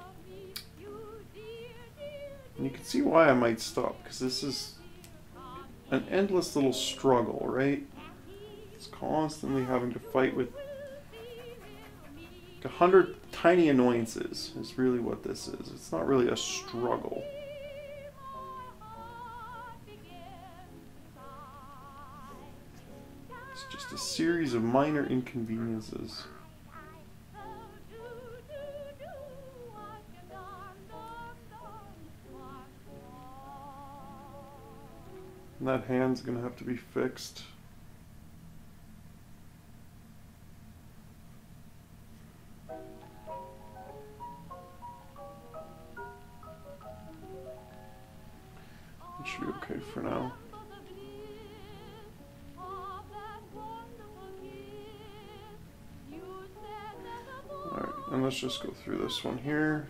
and you can see why I might stop, because this is an endless little struggle, right? It's constantly having to fight with a hundred tiny annoyances is really what this is. It's not really a struggle. A series of minor inconveniences. And that hand's gonna have to be fixed. It should be okay for now. And let's just go through this one here.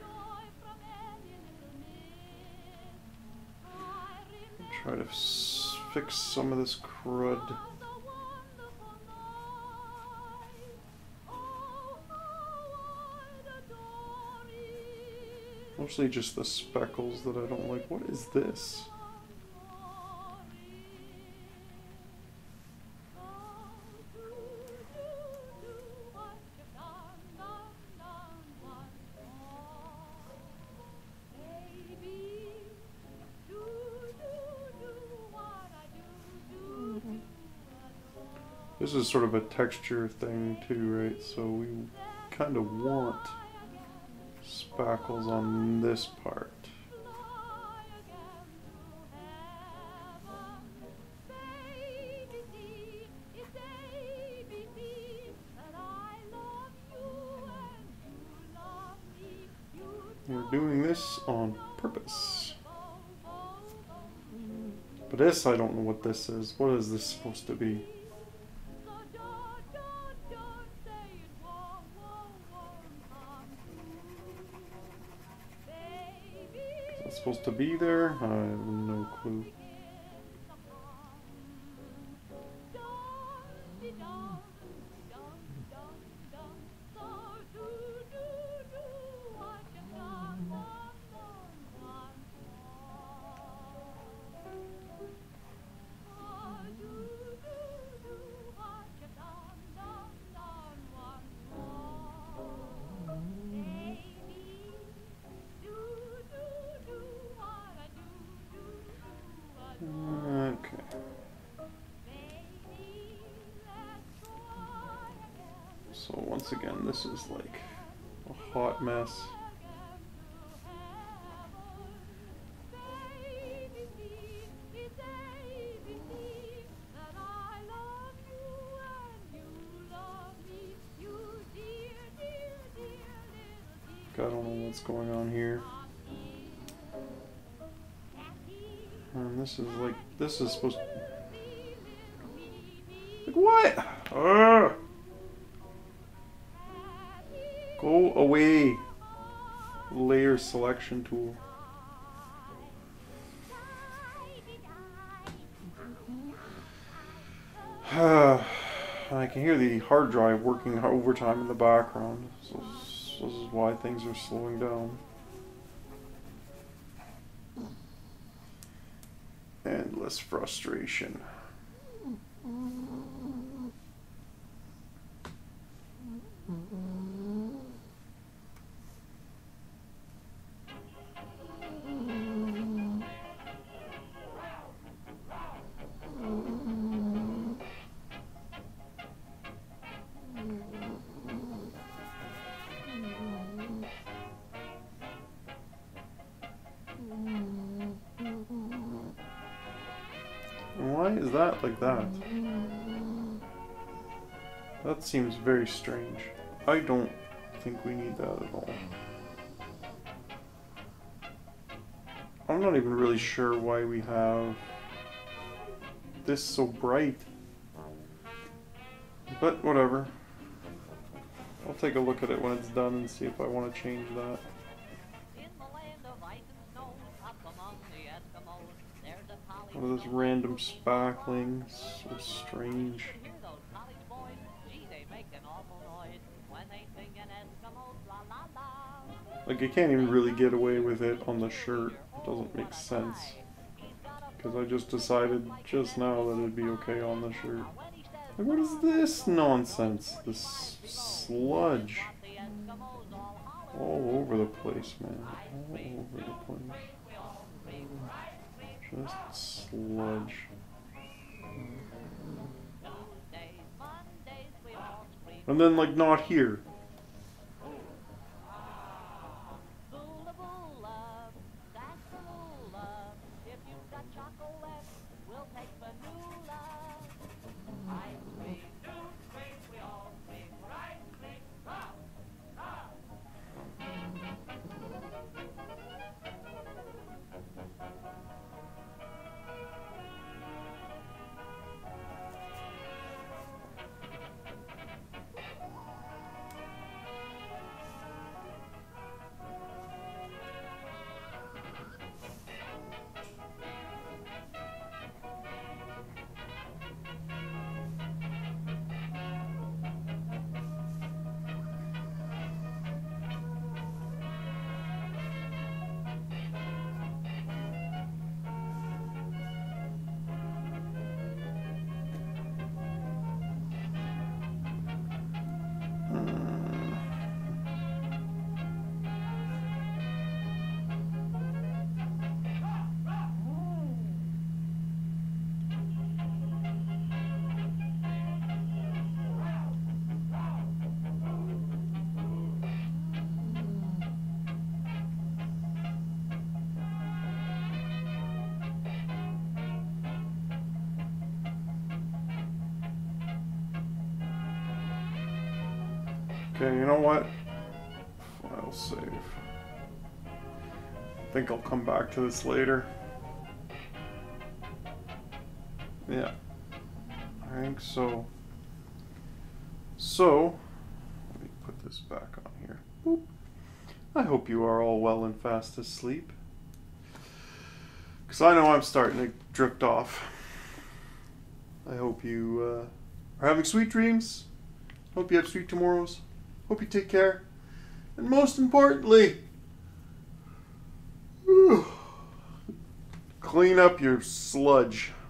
Try to s fix some of this crud. Mostly just the speckles that I don't like. What is this? This is sort of a texture thing too, right? So we kind of want spackles on this part. We're doing this on purpose. But this, I don't know what this is. What is this supposed to be? Supposed to be there? I have no clue. So once again, this is like a hot mess. I don't know what's going on here. And this is like, this is supposed to... Like, what? Ugh. Go away. Layer selection tool. I can hear the hard drive working overtime in the background. So this is why things are slowing down. Endless frustration. Why is that like that? That seems very strange. I don't think we need that at all. I'm not even really sure why we have this so bright. But whatever. I'll take a look at it when it's done and see if I want to change that. What are those random sparklings? So strange. Like, I can't even really get away with it on the shirt. It doesn't make sense. Because I just decided just now that it'd be okay on the shirt. Like, what is this nonsense? This sludge. All over the place, man. All over the place. Just sludge. And then, like, not here. Okay, you know what? File save. I think I'll come back to this later. Yeah. I think so. So, let me put this back on here. Boop. I hope you are all well and fast asleep. Because I know I'm starting to drift off. I hope you uh, are having sweet dreams. Hope you have sweet tomorrows. Hope you take care. And most importantly, clean up your sludge.